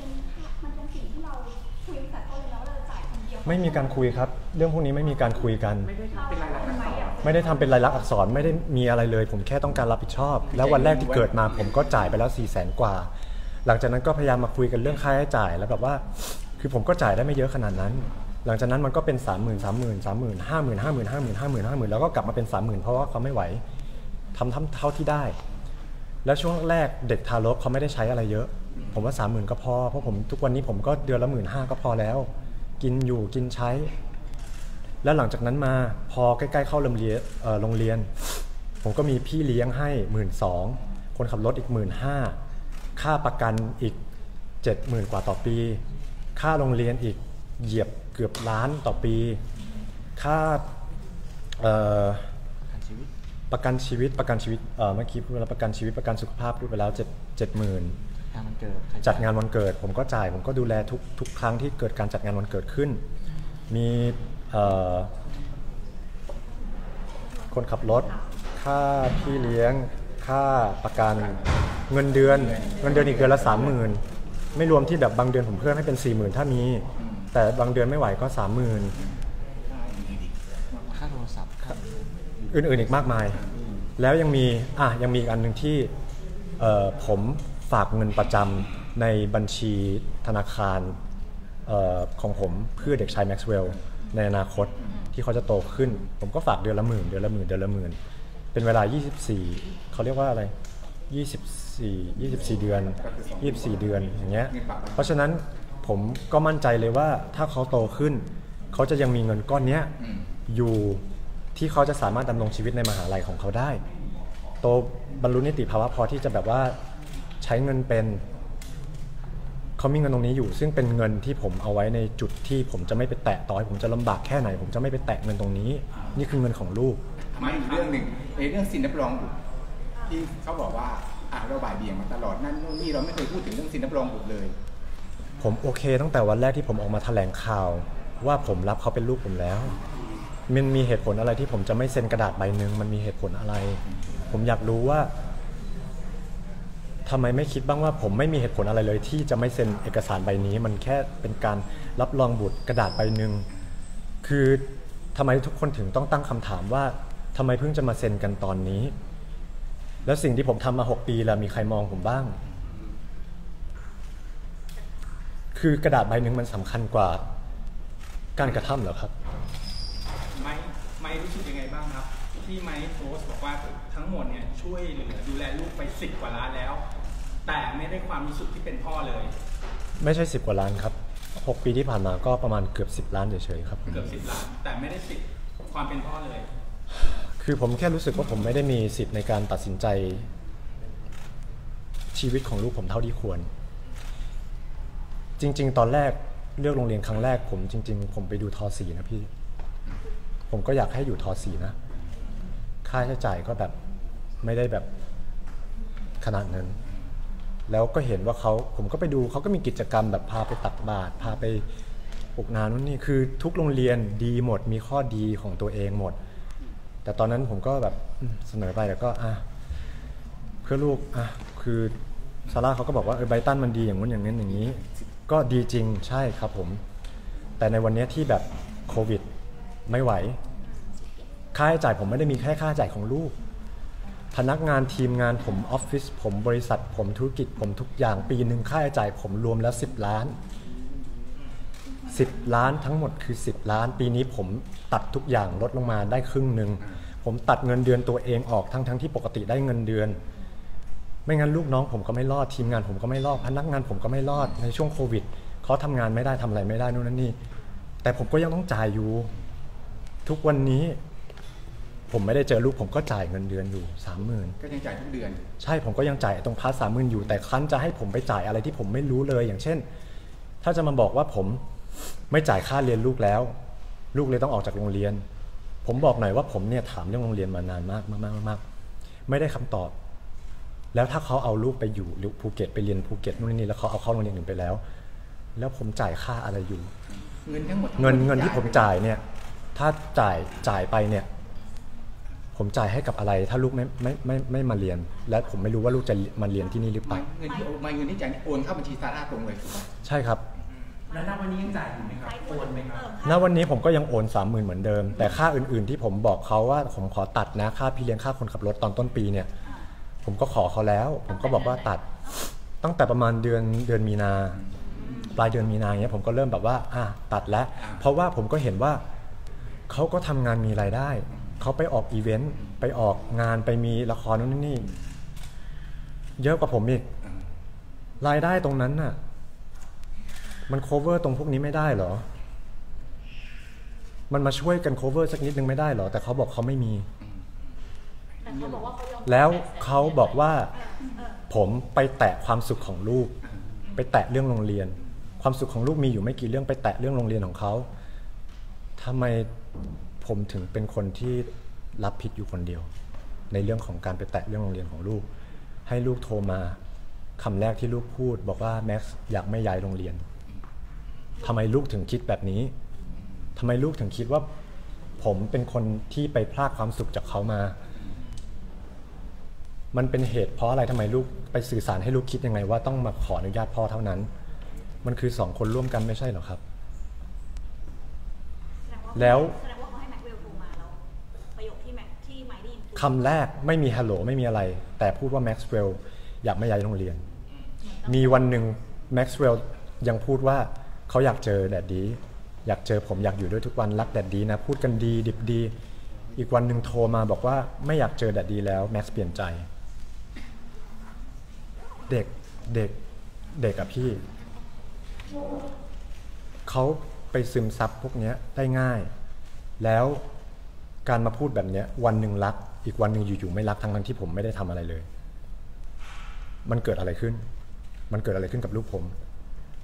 ไม่มีการคุยครับเรื่องพวกนี้ไม่มีการคุยกันไม่ได้ทำเป็นลายลักษณ์อักษรไม่ได้มีอะไรเลยผมแค่ต้องการรับผิดชอบแล้ววันแรกที่เกิดมาผมก็จ่ายไปแล้ว สี่แสน กว่าหลังจากนั้นก็พยายามมาคุยกันเรื่องค่าใช้จ่ายแล้วแบบว่าคือผมก็จ่ายได้ไม่เยอะขนาดนั้นหลังจากนั้นมันก็เป็น สามหมื่น สามหมื่น สามหมื่น ห้าหมื่น ห้าหมื่น ห้าหมื่น ห้าหมื่น ห้าหมื่นแล้วก็กลับมาเป็น สามหมื่น เพราะว่าเขาไม่ไหวทำทำเท่าที่ได้แล้วช่วงแรกเด็กทารกเขาไม่ได้ใช้อะไรเยอะผมว่า สามหมื่น ก็พอเพราะผมทุกวันนี้ผมก็เดือนละ หนึ่งหมื่นห้าพัน ก็พอแล้วกินอยู่กินใช้แล้วหลังจากนั้นมาพอใกล้ๆเข้าโรงเรียนเอ่อโรงเรียนผมก็มีพี่เลี้ยงให้ หนึ่งหมื่นสองพัน คนขับรถอีก หนึ่งหมื่นห้าพัน ค่าประกันอีก เจ็ดหมื่น กว่าต่อปีค่าโรงเรียนอีกเหยียบเกือบล้านต่อปีค่าประกันชีวิตประกันชีวิตเมื่อกี้พูดแล้วประกันชีวิตประกันสุขภาพพูดไปแล้วเจ็ดเจ็ดหมื่นจัดงานวันเกิดผมก็จ่ายผมก็ดูแลทุกทุกครั้งที่เกิดการจัดงานวันเกิดขึ้นมีคนขับรถค่าพี่เลี้ยงค่าประกันเงินเดือนเงินเดือนอีกเดือนละ สามหมื่น ไม่รวมที่แบบบางเดือนผมเพิ่มให้เป็น สี่หมื่น ถ้ามีแต่บางเดือนไม่ไหวก็ สามหมื่นค่าโทรศัพท์อื่นๆอีกมากมายแล้วยังมีอ่ะยังมีอีกอันนึงที่ผมฝากเงินประจำในบัญชีธนาคารอของผมเพื่อเด็กชายแม็กซ์เวลล์ในอนาคตที่เขาจะโตขึ้นผมก็ฝากเดือนละหมื่นเดือนละหมื่นเดือนละหมื่นเป็นเวลายี่สิบสี่เขาเรียกว่าอะไรยี่สิบสี่ ยี่สิบสี่เดือนยี่สิบสี่เดือนอย่างเงี้ยเพราะฉะนั้นผมก็มั่นใจเลยว่าถ้าเขาโตขึ้นเขาจะยังมีเงินก้อนเนี้ยอยู่ที่เขาจะสามารถดำรงชีวิตในมหาลัยของเขาได้โตบรรลุนิติภาวะพอที่จะแบบว่าใช้เงินเป็นเขามีเงินตรงนี้อยู่ซึ่งเป็นเงินที่ผมเอาไว้ในจุดที่ผมจะไม่ไปแตะต่อให้ผมจะลำบากแค่ไหนผมจะไม่ไปแตะเงินตรงนี้นี่คือเงินของลูกมาอีกเรื่องหนึ่งในเรื่องสินรับรองบุตรที่เขาบอกว่าอ่ะเราบ่ายเบี่ยงมาตลอดนั่นนู่นนี่เราไม่เคยพูดถึงเรื่องสินรับรองบุตรเลยผมโอเคตั้งแต่วันแรกที่ผมออกมาแถลงข่าวว่าผมรับเขาเป็นลูกผมแล้วมันมีเหตุผลอะไรที่ผมจะไม่เซ็นกระดาษใบหนึ่งมันมีเหตุผลอะไรผมอยากรู้ว่าทำไมไม่คิดบ้างว่าผมไม่มีเหตุผลอะไรเลยที่จะไม่เซ็นเอกสารใบนี้มันแค่เป็นการรับรองบุตรกระดาษใบหนึ่งคือทำไมทุกคนถึงต้องตั้งคำถามว่าทำไมเพิ่งจะมาเซ็นกันตอนนี้แล้วสิ่งที่ผมทำมาหกปีแล้วมีใครมองผมบ้างคือกระดาษใบหนึ่งมันสำคัญกว่าการกระทำเหรอครับไม่ไม่รู้สึกยังไงบ้างครับที่ไมค์โพสต์บอกว่าทั้งหมดเนี่ยช่วยเหลือดูแลลูกไปสิบกว่าล้านแล้วแต่ไม่ได้ความรู้สึกที่เป็นพ่อเลยไม่ใช่สิบกว่าล้านครับหกปีที่ผ่านมาก็ประมาณเกือบสิบล้านเฉยๆครับเกือบสิบล้านแต่ไม่ได้สิทธิ์ความเป็นพ่อเลยคือผมแค่รู้สึกว่าผมไม่ได้มีสิทธิ์ในการตัดสินใจชีวิตของลูกผมเท่าที่ควรจริงๆตอนแรกเลือกโรงเรียนครั้งแรกผมจริงๆผมไปดูทอสี่นะพี่ผมก็อยากให้อยู่ทอสี่นะค่าใช้จ่ายก็แบบไม่ได้แบบขนาดนั้นแล้วก็เห็นว่าเขาผมก็ไปดูเขาก็มีกิจกรรมแบบพาไปตักบาตรพาไปปลูกนานู่นนี่คือทุกโรงเรียนดีหมดมีข้อดีของตัวเองหมดแต่ตอนนั้นผมก็แบบเสนอไปแล้วก็อ่ะเพื่อลูกอ่ะคือซาร่าเขาก็บอกว่าเออไบตันมันดีอย่างนู้นอย่างนี้อย่างนี้ก็ดีจริงใช่ครับผมแต่ในวันนี้ที่แบบโควิดไม่ไหวค่าใช้จ่ายผมไม่ได้มีแค่ค่าใช้จ่ายของลูกพนักงานทีมงานผมออฟฟิศผมบริษัทผมธุรกิจผมทุกอย่างปีหนึ่งค่าใช้จ่ายผมรวมแล้วสิบล้านสิบล้านทั้งหมดคือสิบล้านปีนี้ผมตัดทุกอย่างลดลงมาได้ครึ่งหนึ่งผมตัดเงินเดือนตัวเองออกทั้งทั้งที่ปกติได้เงินเดือนไม่งั้นลูกน้องผมก็ไม่รอดทีมงานผมก็ไม่รอดพนักงานผมก็ไม่รอดในช่วงโควิดเขาทำงานไม่ได้ทำอะไรไม่ได้นู่นนั่นนี่แต่ผมก็ยังต้องจ่ายอยู่ทุกวันนี้ผมไม่ได้เจอลูกผมก็จ่ายเงินเดือนอยู่สามหมื่นก็ยังจ่ายทุกเดือนใช่ผมก็ยังจ่ายตรงพาร์ทสามหมื่นอยู่แต่คันจะให้ผมไปจ่ายอะไรที่ผมไม่รู้เลยอย่างเช่นถ้าจะมาบอกว่าผมไม่จ่ายค่าเรียนลูกแล้วลูกเลยต้องออกจากโรงเรียนผมบอกหน่อยว่าผมเนี่ยถามเรื่องโรงเรียนมานานมากมากมากไม่ได้คำตอบแล้วถ้าเขาเอาลูกไปอยู่ภูเก็ตไปเรียนภูเก็ตนู่นนี่แล้วเขาเอาเข้าโรงเรียนอื่นไปแล้วแล้วผมจ่ายค่าอะไรอยู่เงินทั้งหมดเงินเงินที่ผมจ่ายเนี่ยถ้าจ่ายจ่ายไปเนี่ยผมจ่ายให้กับอะไรถ้าลูกไม่ไม่ไม่ไม่มาเรียนและผมไม่รู้ว่าลูกจะมาเรียนที่นี่หรือเปล่าเงินที่มาเงินที่จ่ายโอนเข้าบัญชีซาร่าตรงเลยใช่ครับแล้วณวันนี้ยังจ่ายอยู่ไหมครับโอนไหมครับณวันนี้ผมก็ยังโอนสามหมื่นเหมือนเดิมแต่ค่าอื่นๆที่ผมบอกเขาว่าผมขอตัดนะค่าพี่เลี้ยงค่าคนขับรถตอนต้นปีเนี่ยผมก็ขอเขาแล้วผมก็บอกว่าตัดตั้งแต่ประมาณเดือนเดือนมีนาปลายเดือนมีนาเงี้ยผมก็เริ่มแบบว่าอ่ะตัดแล้วเพราะว่าผมก็เห็นว่าเขาก็ทำงานมีรายได้เขาไปออกอีเวนต์ไปออกงานไปมีละครนู่นนี่เยอะกว่าผมอีกรายได้ตรงนั้นน่ะมัน cover ตรงพวกนี้ไม่ได้เหรอมันมาช่วยกัน cover สักนิดนึงไม่ได้เหรอแต่เขาบอกเขาไม่มีแล้วเขาบอกว่าผมไปแตะความสุขของลูกไปแตะเรื่องโรงเรียนความสุขของลูกมีอยู่ไม่กี่เรื่องไปแตะเรื่องโรงเรียนของเขาทำไมผมถึงเป็นคนที่รับผิดอยู่คนเดียวในเรื่องของการไปแตะเรื่องโรงเรียนของลูกให้ลูกโทรมาคำแรกที่ลูกพูดบอกว่าแม็กซ์อยากไม่ย้ายโรงเรียนทำไมลูกถึงคิดแบบนี้ทำไมลูกถึงคิดว่าผมเป็นคนที่ไปพลากความสุขจากเขามามันเป็นเหตุเพราะอะไรทำไมลูกไปสื่อสารให้ลูกคิดยังไงว่าต้องมาขออนุญาตพ่อเท่านั้นมันคือสองคนร่วมกันไม่ใช่หรอครับแล้วคำแรกไม่มีฮัลโหลไม่มีอะไรแต่พูดว่าแม็กซ์เวลล์อยากไม่ย้ายโรงเรียนมีวันหนึ่งแม็กซ์เวลล์ยังพูดว่าเขาอยากเจอแดดดี้อยากเจอผมอยากอยู่ด้วยทุกวันรักแดดดี้นะพูดกันดีดิบดีอีกวันหนึ่งโทรมาบอกว่าไม่อยากเจอแดดดี้แล้วแม็กซ์เปลี่ยนใจเด็กเด็กเด็กอะพี่เขาไปซึมซับพวกนี้ได้ง่ายแล้วการมาพูดแบบนี้วันหนึ่งรักอีกวันหนึ่งอยู่ๆไม่รักทั้งๆที่ผมไม่ได้ทำอะไรเลยมันเกิดอะไรขึ้นมันเกิดอะไรขึ้นกับลูกผม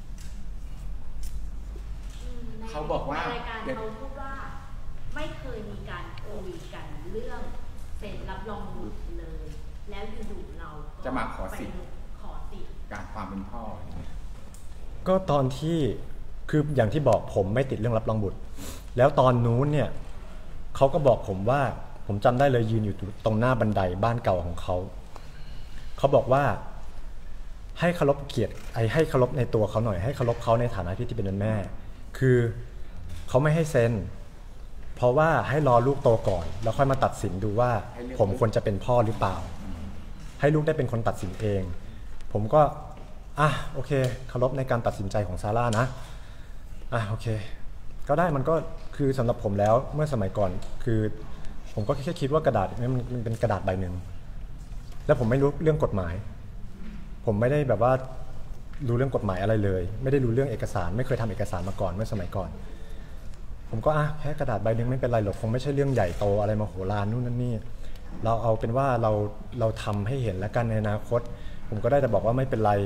เขาบอกว่าในรายการเขาพูดว่าไม่เคยมีการคุยกันเรื่องเซ็นรับรองบุตรเลย แล้วอยู่ๆเราก็จะมาขอสิทธิ์ขอสิทธิ์การความเป็นพ่ออย่างเงี้ยก็ตอนที่คืออย่างที่บอกผมไม่ติดเรื่องรับรองบุตร แล้วตอนนู้นเนี่ยเขาก็บอกผมว่าผมจำได้เลยยืนอยู่ตรงหน้าบันไดบ้านเก่าของเขาเขาบอกว่าให้เคารพเกียรติไอ้ให้เคารพในตัวเขาหน่อยให้เคารพเขาในฐานะที่ที่เป็นแม่คือเขาไม่ให้เซ็นเพราะว่าให้รอลูกโตก่อนแล้วค่อยมาตัดสินดูว่าผมควรจะเป็นพ่อหรือเปล่าให้ลูกได้เป็นคนตัดสินเองผมก็อ่ะโอเคเคารพในการตัดสินใจของซาร่านะอ่ะโอเคก็ได้มันก็คือสำหรับผมแล้วเมื่อสมัยก่อนคือผมก็แค่คิดว่ากระดาษนี่มันเป็นกระดาษใบหนึ่งแล้วผมไม่รู้เรื่องกฎหมายผมไม่ได้แบบว่ารู้เรื่องกฎหมายอะไรเลยไม่ได้รู้เรื่องเอกสารไม่เคยทำเอกสารมาก่อนเมื่อสมัยก่อนผมก็อ่ะแค่กระดาษใบหนึ่งไม่เป็นไรหรอกคงไม่ใช่เรื่องใหญ่โตอะไรมโหฬารนู่นนั่นนี่เราเอาเป็นว่าเราเราทำให้เห็นแล้วกันในอนาคตผมก็ได้แต่บอกว่าไม่เป็นไร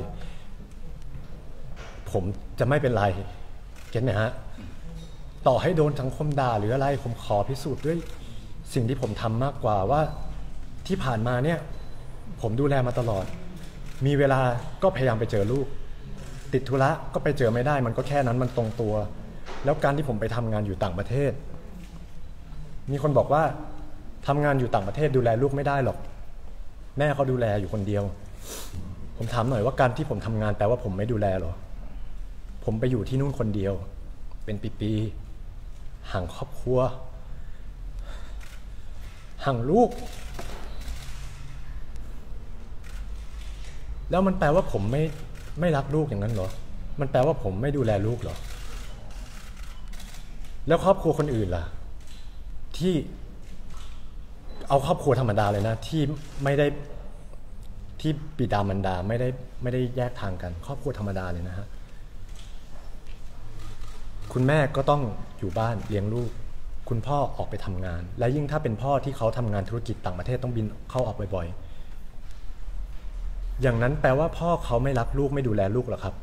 ผมจะไม่เป็นไรเก็ทไหมฮะต่อให้โดนสังคมด่าหรืออะไรผมขอพิสูจน์ด้วยสิ่งที่ผมทำมากกว่าว่าที่ผ่านมาเนี่ยผมดูแลมาตลอดมีเวลาก็พยายามไปเจอลูกติดธุระก็ไปเจอไม่ได้มันก็แค่นั้นมันตรงตัวแล้วการที่ผมไปทำงานอยู่ต่างประเทศมีคนบอกว่าทำงานอยู่ต่างประเทศดูแลลูกไม่ได้หรอกแม่เขาดูแลอยู่คนเดียวผมถามหน่อยว่าการที่ผมทำงานแปลว่าผมไม่ดูแลหรอผมไปอยู่ที่นู่นคนเดียวเป็นปีๆห่างครอบครัวห่างลูกแล้วมันแปลว่าผมไม่ไม่รักลูกอย่างนั้นเหรอมันแปลว่าผมไม่ดูแลลูกเหรอแล้วครอบครัวคนอื่นล่ะที่เอาครอบครัวธรรมดาเลยนะที่ไม่ได้ที่บิดามารดาไม่ได้ไม่ได้แยกทางกันครอบครัวธรรมดาเลยนะฮะคุณแม่ก็ต้องอยู่บ้านเลี้ยงลูกคุณพ่อออกไปทำงานและยิ่งถ้าเป็นพ่อที่เขาทำงานธุรกิจต่างประเทศต้องบินเข้าออกบ่อยๆอย่างนั้นแปลว่าพ่อเขาไม่รักลูกไม่ดูแลลูกหรอครับ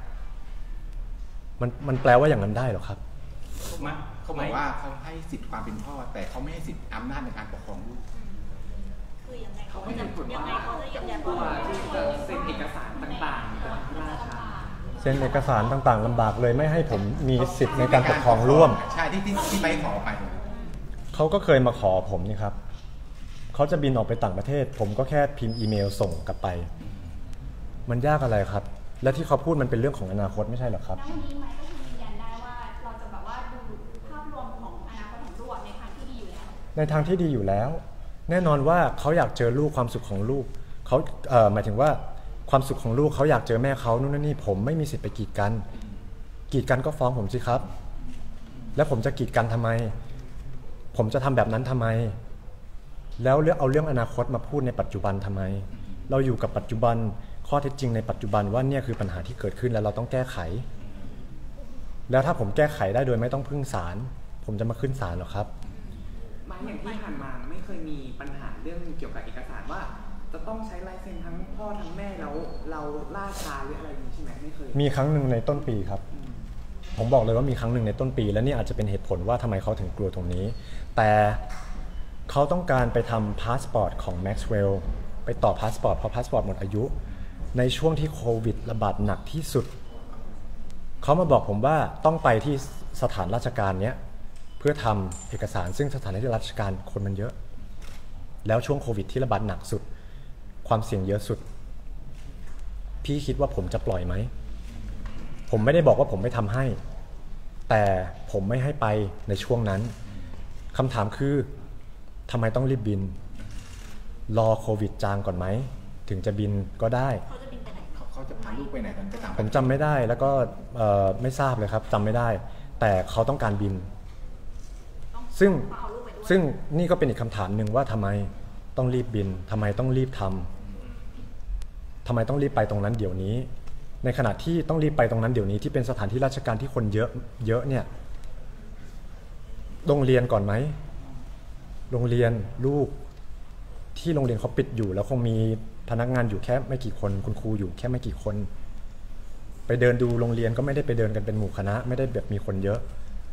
มันมันแปลว่าอย่างนั้นได้หรอครับเขาบอกว่าเขาให้สิทธิ์ความเป็นพ่อแต่เขาไม่ให้สิทธิ์อำนาจในการปกครองลูกคือยังไงเขาเขาไม่จะมีผลยังไงว่าเขาจะยืนยันตัวว่าที่จะเซ็นเอกสารต่างๆของราชาเซ็นเอกสารต่างๆลำบากเลยไม่ให้ผมมีสิทธิ์ในการปกครองร่วมใช่ที่ที่ที่ไปขอไปเขาก็เคยมาขอผมนี่ครับเขาจะบินออกไปต่างประเทศผมก็แค่พิมพ์อีเมลส่งกลับไปมันยากอะไรครับและที่เขาพูดมันเป็นเรื่องของอนาคตไม่ใช่หรอครับแล้ววันนี้ไหมก็คือยืนยันได้ว่าเราจะแบบว่าดูภาพรวมของอนาคตของลูกในทางที่ดีอยู่แล้วในทางที่ดีอยู่แล้วแน่นอนว่าเขาอยากเจอลูกความสุขของลูกเขาเอ่อหมายถึงว่าความสุขของลูกเขาอยากเจอแม่เขานู่นนี่ผมไม่มีสิทธิ์ไปกีดกันกีดกันก็ฟ้องผมสิครับแล้วผมจะกีดกันทำไมผมจะทำแบบนั้นทำไมแล้วเรื่องเอาเรื่องอนาคตมาพูดในปัจจุบันทำไมเราอยู่กับปัจจุบันข้อเท็จจริงในปัจจุบันว่าเนี่ยคือปัญหาที่เกิดขึ้นแล้วเราต้องแก้ไขแล้วถ้าผมแก้ไขได้โดยไม่ต้องพึ่งศาลผมจะมาขึ้นศาลหรอครับมาอย่างที่ผ่านมาไม่เคยมีปัญหาเรื่องเกี่ยวกับเอกสารว่าจะต้องใช้ลายเซ็นทั้งพ่อทั้งแม่แล้วเราล่าช้าหรืออะไรอย่างนี้ใช่ไหมไม่เคยมีครั้งหนึ่งในต้นปีครับผมบอกเลยว่ามีครั้งหนึ่งในต้นปีและนี่อาจจะเป็นเหตุผลว่าทำไมเขาถึงกลัวตรงนี้แต่เขาต้องการไปทำพาสปอร์ตของ Maxwell ไปต่อพาสปอร์ตเพราะพาสปอร์ตหมดอายุในช่วงที่โควิดระบาดหนักที่สุดเขามาบอกผมว่าต้องไปที่สถานราชการเนี้ยเพื่อทำเอกสารซึ่งสถานที่ราชการคนมันเยอะแล้วช่วงโควิดที่ระบาดหนักสุดความเสี่ยงเยอะสุดพี่คิดว่าผมจะปล่อยไหมผมไม่ได้บอกว่าผมไม่ทำให้แต่ผมไม่ให้ไปในช่วงนั้นคำถามคือทำไมต้องรีบบินรอโควิดจางก่อนไหมถึงจะบินก็ได้เขาจะบินไปไหนเขาจะพาลูกไปไหนกันไปต่างประเทศผมจำไม่ได้แล้วก็ไม่ทราบเลยครับจำไม่ได้แต่เขาต้องการบินซึ่งซึ่งนี่ก็เป็นอีกคำถามหนึ่งว่าทำไมต้องรีบบินทำไมต้องรีบทำทำไมต้องรีบไปตรงนั้นเดี๋ยวนี้ในขณะที่ต้องรีบไปตรงนั้นเดี๋ยวนี้ที่เป็นสถานที่ราชการที่คนเยอะเยอะเนี่ยโรงเรียนก่อนไหมโรงเรียนลูกที่โรงเรียนเขาปิดอยู่แล้วคงมีพนักงานอยู่แค่ไม่กี่คนคุณครูอยู่แค่ไม่กี่คนไปเดินดูโรงเรียนก็ไม่ได้ไปเดินกันเป็นหมู่คณะไม่ได้แบบมีคนเยอะ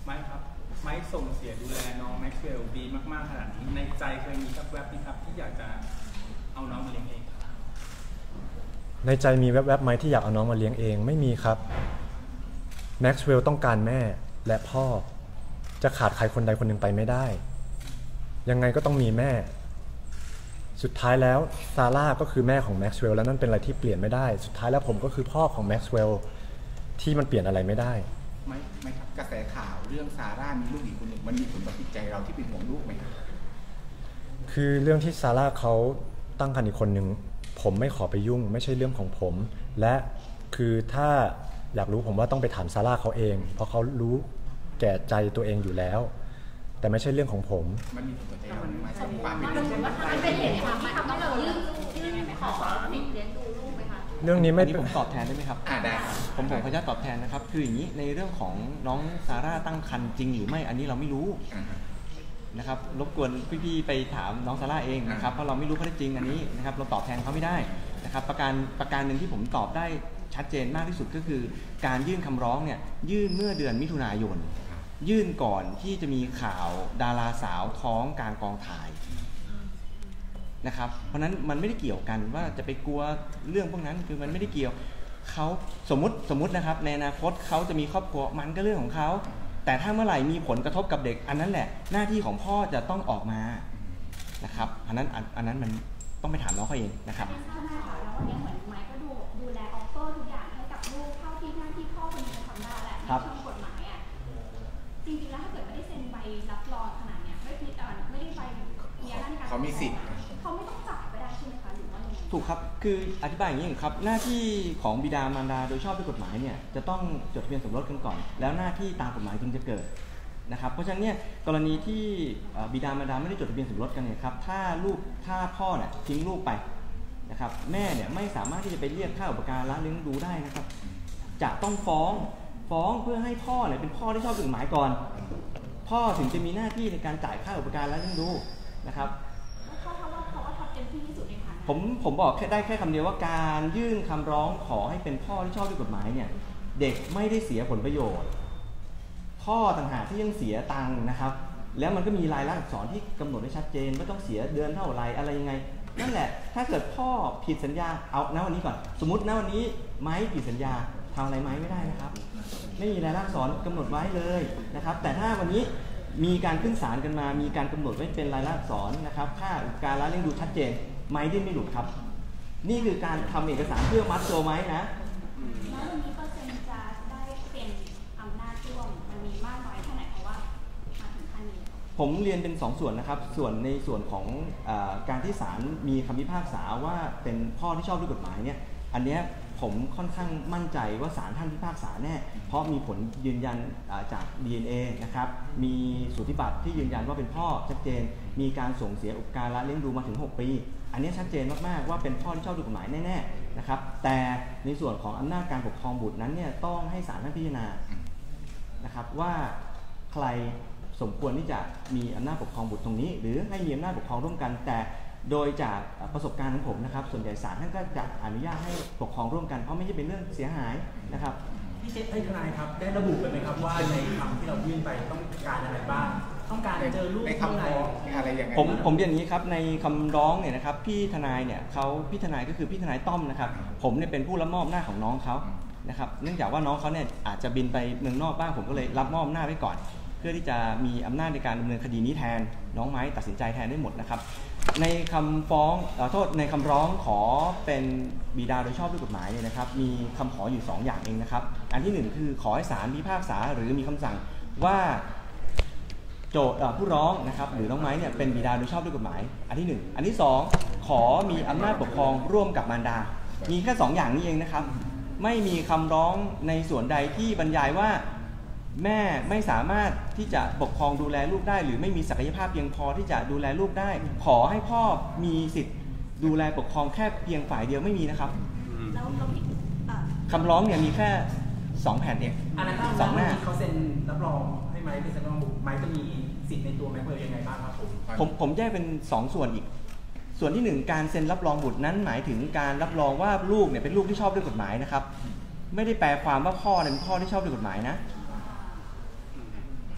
ไม้ครับไม้ส่งเสียดูแลน้องแม็กซ์เวลดีมากๆขนาดนี้ในใจเคยมีสักแวบไหมครับที่อยากจะเอาน้องมาเลี้ยงเองในใจมีแวบๆไหมที่อยากเอาน้องมาเลี้ยงเองไม่มีครับแม็กซ์เวลต้องการแม่และพ่อจะขาดใครคนใดคนหนึ่งไปไม่ได้ยังไงก็ต้องมีแม่สุดท้ายแล้วซาร่าก็คือแม่ของแม็กซ์เวลแล้วนั่นเป็นอะไรที่เปลี่ยนไม่ได้สุดท้ายแล้วผมก็คือพ่อของแม็กซ์เวลที่มันเปลี่ยนอะไรไม่ได้ไม่ไม่ครับกระแสข่าวเรื่องซาร่ามีลูกอีกคนหนึ่งมันมีผลต่อจิตใจเราที่เป็นห่วงลูกไหมครับคือเรื่องที่ซาร่าเขาตั้งครรภ์อีกคนหนึ่งผมไม่ขอไปยุ่งไม่ใช่เรื่องของผมและคือถ้าอยากรู้ผมว่าต้องไปถามซาร่าเขาเองเพราะเขารู้แก่ใจตัวเองอยู่แล้วแต่ไม่ใช่เรื่องของผมมันมีผลต่อใจเราไหมความเป็นเรื่องมันเป็นเหตุผลที่ทำให้เรายื่นยื่นขอสิทธิ์เลี้ยงดูลูกไหมคะเรื่องนี้ไม่ผมตอบแทนได้ไหมครับอ่าได้ผมผมขออนุญาตตอบแทนนะครับคืออย่างนี้ในเรื่องของน้องซาร่าตั้งครรภ์จริงหรือไม่อันนี้เราไม่รู้นะครับรบกวนพี่ๆไปถามน้องซาร่าเองนะครับเพราะเราไม่รู้ข้อเท็จจริงอันนี้นะครับเราตอบแทนเขาไม่ได้นะครับประการประการหนึ่งที่ผมตอบได้ชัดเจนมากที่สุดก็คือการยื่นคำร้องเนี่ยยื่นเมื่อเดือนมิถุนายนยื่นก่อนที่จะมีข่าวดาราสาวท้องกลางกองถ่ายนะครับเพราะนั้นมันไม่ได้เกี่ยวกันว่าจะไปกลัวเรื่องพวกนั้นคือมันไม่ได้เกี่ยวเขาสมมติสมมตินะครับในอนาคตเขาจะมีครอบครัวมันก็เรื่องของเขาแต่ถ้าเมื่อไหร่มีผลกระทบกับเด็กอันนั้นแหละหน้าที่ของพ่อจะต้องออกมานะครับอันนั้นอันนั้นมันต้องไปถามน้องเขาเองนะครับใช่ค่ะแล้ววันนี้เหมือนไมค์ก็ดูดูแลออฟเฟอร์ทุกอย่างให้กับลูกเท่าที่หน้าที่พ่อคนนึงจะทำได้แหละในเชิงกฎหมายอ่ะจริงๆแล้วถ้าเกิดไม่ได้เซ็นใบรับรองขนาดเนี้ยไม่ได้ไม่ได้ใบมีอะไรในการเขามีสิทธิ์เขาไม่ต้องจ่ายก็ได้ใช่ไหมคะหรือว่าถูกครับคืออธิบายอย่างนี้ครับหน้าที่ของบิดามารดาโดยชอบด้วยกฎหมายเนี่ยจะต้องจดทะเบียนสมรสกันก่อนแล้วหน้าที่ตามกฎหมายจึงจะเกิดนะครับเพราะฉะนั้นเนี่ยกรณีที่บิดามารดาไม่ได้จดทะเบียนสมรสกันเนี่ยครับถ้าลูกถ้าพ่อเนี่ยทิ้งลูกไปนะครับแม่เนี่ยไม่สามารถที่จะไปเรียกค่าอุปการะเลี้ยงดูได้นะครับจะต้องฟ้องฟ้องเพื่อให้พ่อเนี่ยเป็นพ่อที่ชอบด้วยกฎหมายก่อนพ่อถึงจะมีหน้าที่ในการจ่ายค่าอุปการะเลี้ยงดูนะครับพ่อเขาว่าเขาว่าทำเต็มที่ที่สุดในฐานะผมผมบอกแค่ได้แค่คำเดียวว่าการยื่นคำร้องขอให้เป็นพ่อที่ชอบด้วยกฎหมายเนี่ยเด็กไม่ได้เสียผลประโยชน์พ่อต่างหากที่ยังเสียตังค์นะครับแล้วมันก็มีรายลักษณ์อักษรที่กำหนดไว้ชัดเจนว่าต้องเสียเดือนเท่าไรอะไรยังไงนั่นแหละถ้าเกิดพ่อผิดสัญญาเอาณวันนี้ก่อนสมมติณวันนี้ไม้ผิดสัญญาทำอะไรไม้ไม่ได้นะครับไม่มีรายลักษณ์อักษรกำหนดไว้เลยนะครับแต่ถ้าวันนี้มีการขึ้นศาลกันมามีการกำหนดไว้เป็นรายลักษณ์อักษรนะครับค่าอุปการะเลี้ยงดูชัดเจนไม้ดิ้นไม่หลุดครับนี่คือการทำเอกสารเพื่อมัดตัวไม้นะแล้ววันนี้เปอร์เซ็นต์จะได้เป็นอำนาจร่วมมันมีมากน้อยแค่ไหนเพราะว่ามาถึงขั้นนี้ผมเรียนเป็นสองส่วนนะครับส่วนในส่วนของเอ่อการที่ศาลมีคำพิพากษาว่าเป็นพ่อที่ชอบด้วยกฎหมายเนี่ยอันเนี้ยผมค่อนข้างมั่นใจว่าศาลท่านพิพากษาแน่เพราะมีผลยืนยันจาก ดี เอ็น เอ นะครับมีสูติบัตรที่ยืนยันว่าเป็นพ่อชัดเจนมีการส่งเสียอุปการะเลี้ยงดูมาถึงหกปีอันนี้ชัดเจนมากๆว่าเป็นพ่อที่ชอบด้วยกฎหมายแน่ๆนะครับแต่ในส่วนของอำนาจการปกครองบุตรนั้นเนี่ยต้องให้ศาลท่านพิจารณานะครับว่าใครสมควรที่จะมีอำนาจปกครองบุตรตรงนี้หรือให้มีอำนาจปกครองร่วมกันแต่โดยจากประสบการณ์ของผมนะครับส่วนใหญ่ศาลท่านก็จะอนุญาตให้ปกครองร่วมกันเพราะไม่ใช่เป็นเรื่องเสียหายนะครับพี่เจษให้ทนายครับได้ระบุไปไหมครับว่าในคำที่เรายื่นไปต้องการอะไรบ้างต้องการเจอลูกในคำร้องอะไรอย่างไรผมผมเรียนอย่างนี้ครับในคำร้องเนี่ยนะครับพี่ทนายเนี่ยเขาพี่ทนายก็คือพี่ทนายต้อมนะครับผมเนี่ยเป็นผู้รับมอบหน้าของน้องเขานะครับเนื่องจากว่าน้องเขาเนี่ยอาจจะบินไปเมืองนอกบ้างผมก็เลยรับมอบหน้าไว้ก่อนเพื่อที่จะมีอำนาจในการดำเนินคดีนี้แทนน้องไม้ตัดสินใจแทนได้หมดนะครับในคำฟ้องขอโทษในคำร้องขอเป็นบิดาโดยชอบด้วยกฎหมายเนี่ยนะครับมีคำขออยู่สองอย่างเองนะครับอันที่หนึ่งคือขอให้ศาลพิพากษาหรือมีคำสั่งว่าโจทย์ผู้ร้องนะครับหรือน้องไม้เนี่ยเป็นบิดาโดยชอบด้วยกฎหมายอันที่หนึ่งอันที่สองขอมีอำนาจปกครองร่วมกับมารดามีแค่สองอย่างนี้เองนะครับไม่มีคำร้องในส่วนใดที่บรรยายว่าแม่ไม่สามารถที่จะปกครองดูแลลูกได้หรือไม่มีศักยภาพเพียงพอที่จะดูแลลูกได้ขอให้พ่อมีสิทธิ์ดูแลปกครองแค่เพียงฝ่ายเดียวไม่มีนะครับคำร้องเนี่ยมีแค่สองแผ่นเองอันนั้นสองหน้าเขาเซ็นรับรองให้ไม้เป็นเซ็นรับรองบุตรไม้จะมีสิทธิ์ในตัวไม้เพื่อยังไงบ้างครับผมผมผมแยกเป็นสองส่วนอีกส่วนที่หนึ่งการเซ็นรับรองบุตรนั้นหมายถึงการรับรองว่าลูกเนี่ยเป็นลูกที่ชอบด้วยกฎหมายนะครับไม่ได้แปลความว่าพ่อเนี่ยเป็นพ่อที่ชอบด้วยกฎหมายนะ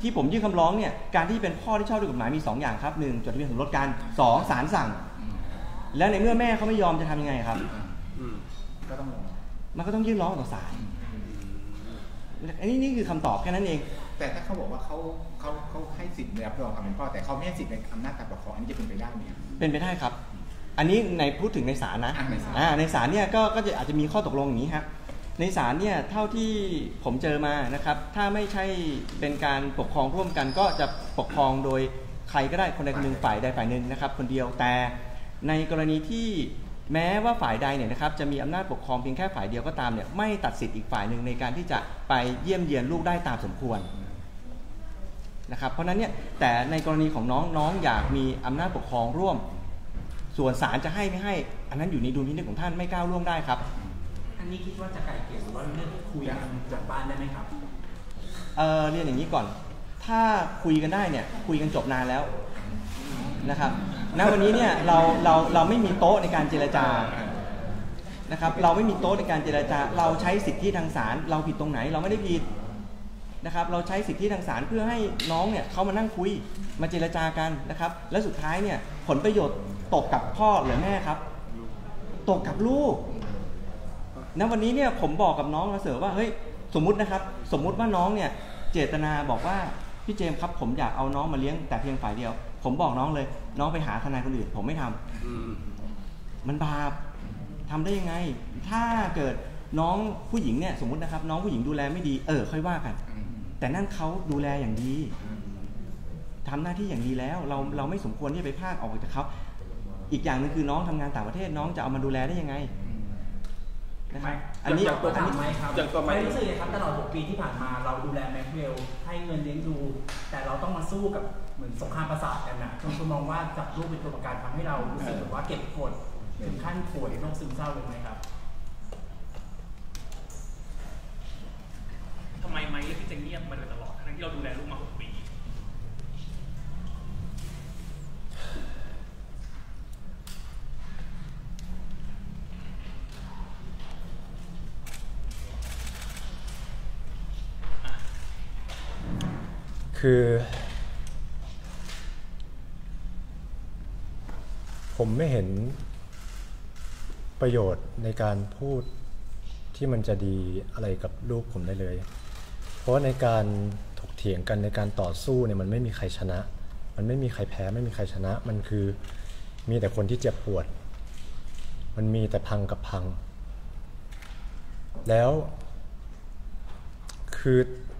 ที่ผมยื่นคำร้องเนี่ยการที่เป็นพ่อที่ชอบด้วยกฎหมายมีสองอย่างครับหนึ่งจดทะเบียนสมรสกันสองศาลสั่งแล้วในเมื่อแม่เขาไม่ยอมจะทำยังไงครับก็ต้องมันก็ต้องยื่นร้องต่อศาลอันนี้นี่คือคำตอบแค่นั้นเองแต่ถ้าเขาบอกว่าเขาเขาเขาให้สิทธิ์ในรับรองความเป็นพ่อแต่เขาไม่ให้สิทธิ์ในอำนาจการปกครองอันนี้จะเป็นไปได้ไหมเป็นไปได้ครับอันนี้ในพูดถึงในศาลนะอ่าในศาลเนี่ยก็ก็จะอาจจะมีข้อตกลงอย่างนี้ครับในศาลเนี่ยเท่าที่ผมเจอมานะครับถ้าไม่ใช่เป็นการปกครองร่วมกันก็จะปกครองโดยใครก็ได้คนใดคนหนึ่งฝ่ายใดฝ่ายหนึ่งนะครับคนเดียวแต่ในกรณีที่แม้ว่าฝ่ายใดเนี่ยนะครับจะมีอำนาจปกครองเพียงแค่ฝ่ายเดียวก็ตามเนี่ยไม่ตัดสิทธิ์อีกฝ่ายหนึ่งในการที่จะไปเยี่ยมเยียนลูกได้ตามสมควรนะครับเพราะนั้นเนี่ยแต่ในกรณีของน้องน้องอยากมีอำนาจปกครองร่วมส่วนศาลจะให้ไม่ให้อันนั้นอยู่ในดุลพินิจของท่านไม่ก้าวล่วงได้ครับอันนี้คิดว่าจะไกล่เกลี่ยหรือว่าเรื่องคุยกันจากบ้านได้ไหมครับเออเรียนอย่างนี้ก่อนถ้าคุยกันได้เนี่ยคุยกันจบนานแล้วนะครับณวันนี้เนี่ยเราเราเราไม่มีโต๊ะในการเจรจานะครับเราไม่มีโต๊ะในการเจรจาเราใช้สิทธิทางศาลเราผิดตรงไหนเราไม่ได้ผิดนะครับเราใช้สิทธิทางศาลเพื่อให้น้องเนี่ยเขามานั่งคุยมาเจรจากันนะครับแล้วสุดท้ายเนี่ยผลประโยชน์ตกกับพ่อหรือแม่ครับตกกับลูกณวันนี้เนี่ยผมบอกกับน้องมาเสริมว่าเฮ้ยสมมุตินะครับสมมุติว่าน้องเนี่ยเจตนาบอกว่าพี่เจมส์ครับผมอยากเอาน้องมาเลี้ยงแต่เพียงฝ่ายเดียวผมบอกน้องเลยน้องไปหาทนายคนอื่นผมไม่ทำมันบาปทำได้ยังไงถ้าเกิดน้องผู้หญิงเนี่ยสมมุตินะครับน้องผู้หญิงดูแลไม่ดีเออค่อยว่ากันแต่นั่นเขาดูแลอย่างดีทำหน้าที่อย่างดีแล้วเราเราไม่สมควรที่จะไปพากออกจากเขาอีกอย่างนึงคือน้องทำงานต่างประเทศน้องจะเอามาดูแลได้ยังไงนะครับอันนี้ตัวอันนี้ไหมครับไม่รู้สึกเลยครับตลอดหกปีที่ผ่านมาเราดูแลแม็กเวลให้เงินเลี้ยงดูแต่เราต้องมาสู้กับเหมือนสงครามประสาทกันนะคุณคุณมองว่าจับลูกเป็นตัวประกันทำให้เรารู้สึกแบบว่าเก็บกดถึงขั้นป่วยโรคซึมเศร้าเลยไหมครับทำไมไมค์เลือกที่จะเงียบมาโดยตลอดทั้งที่เราดูแลลูกมาหกปีคือผมไม่เห็นประโยชน์ในการพูดที่มันจะดีอะไรกับลูกผมได้เลยเพราะในการถกเถียงกันในการต่อสู้เนี่ยมันไม่มีใครชนะมันไม่มีใครแพ้ไม่มีใครชนะมันคือมีแต่คนที่เจ็บปวดมันมีแต่พังกับพังแล้วคือ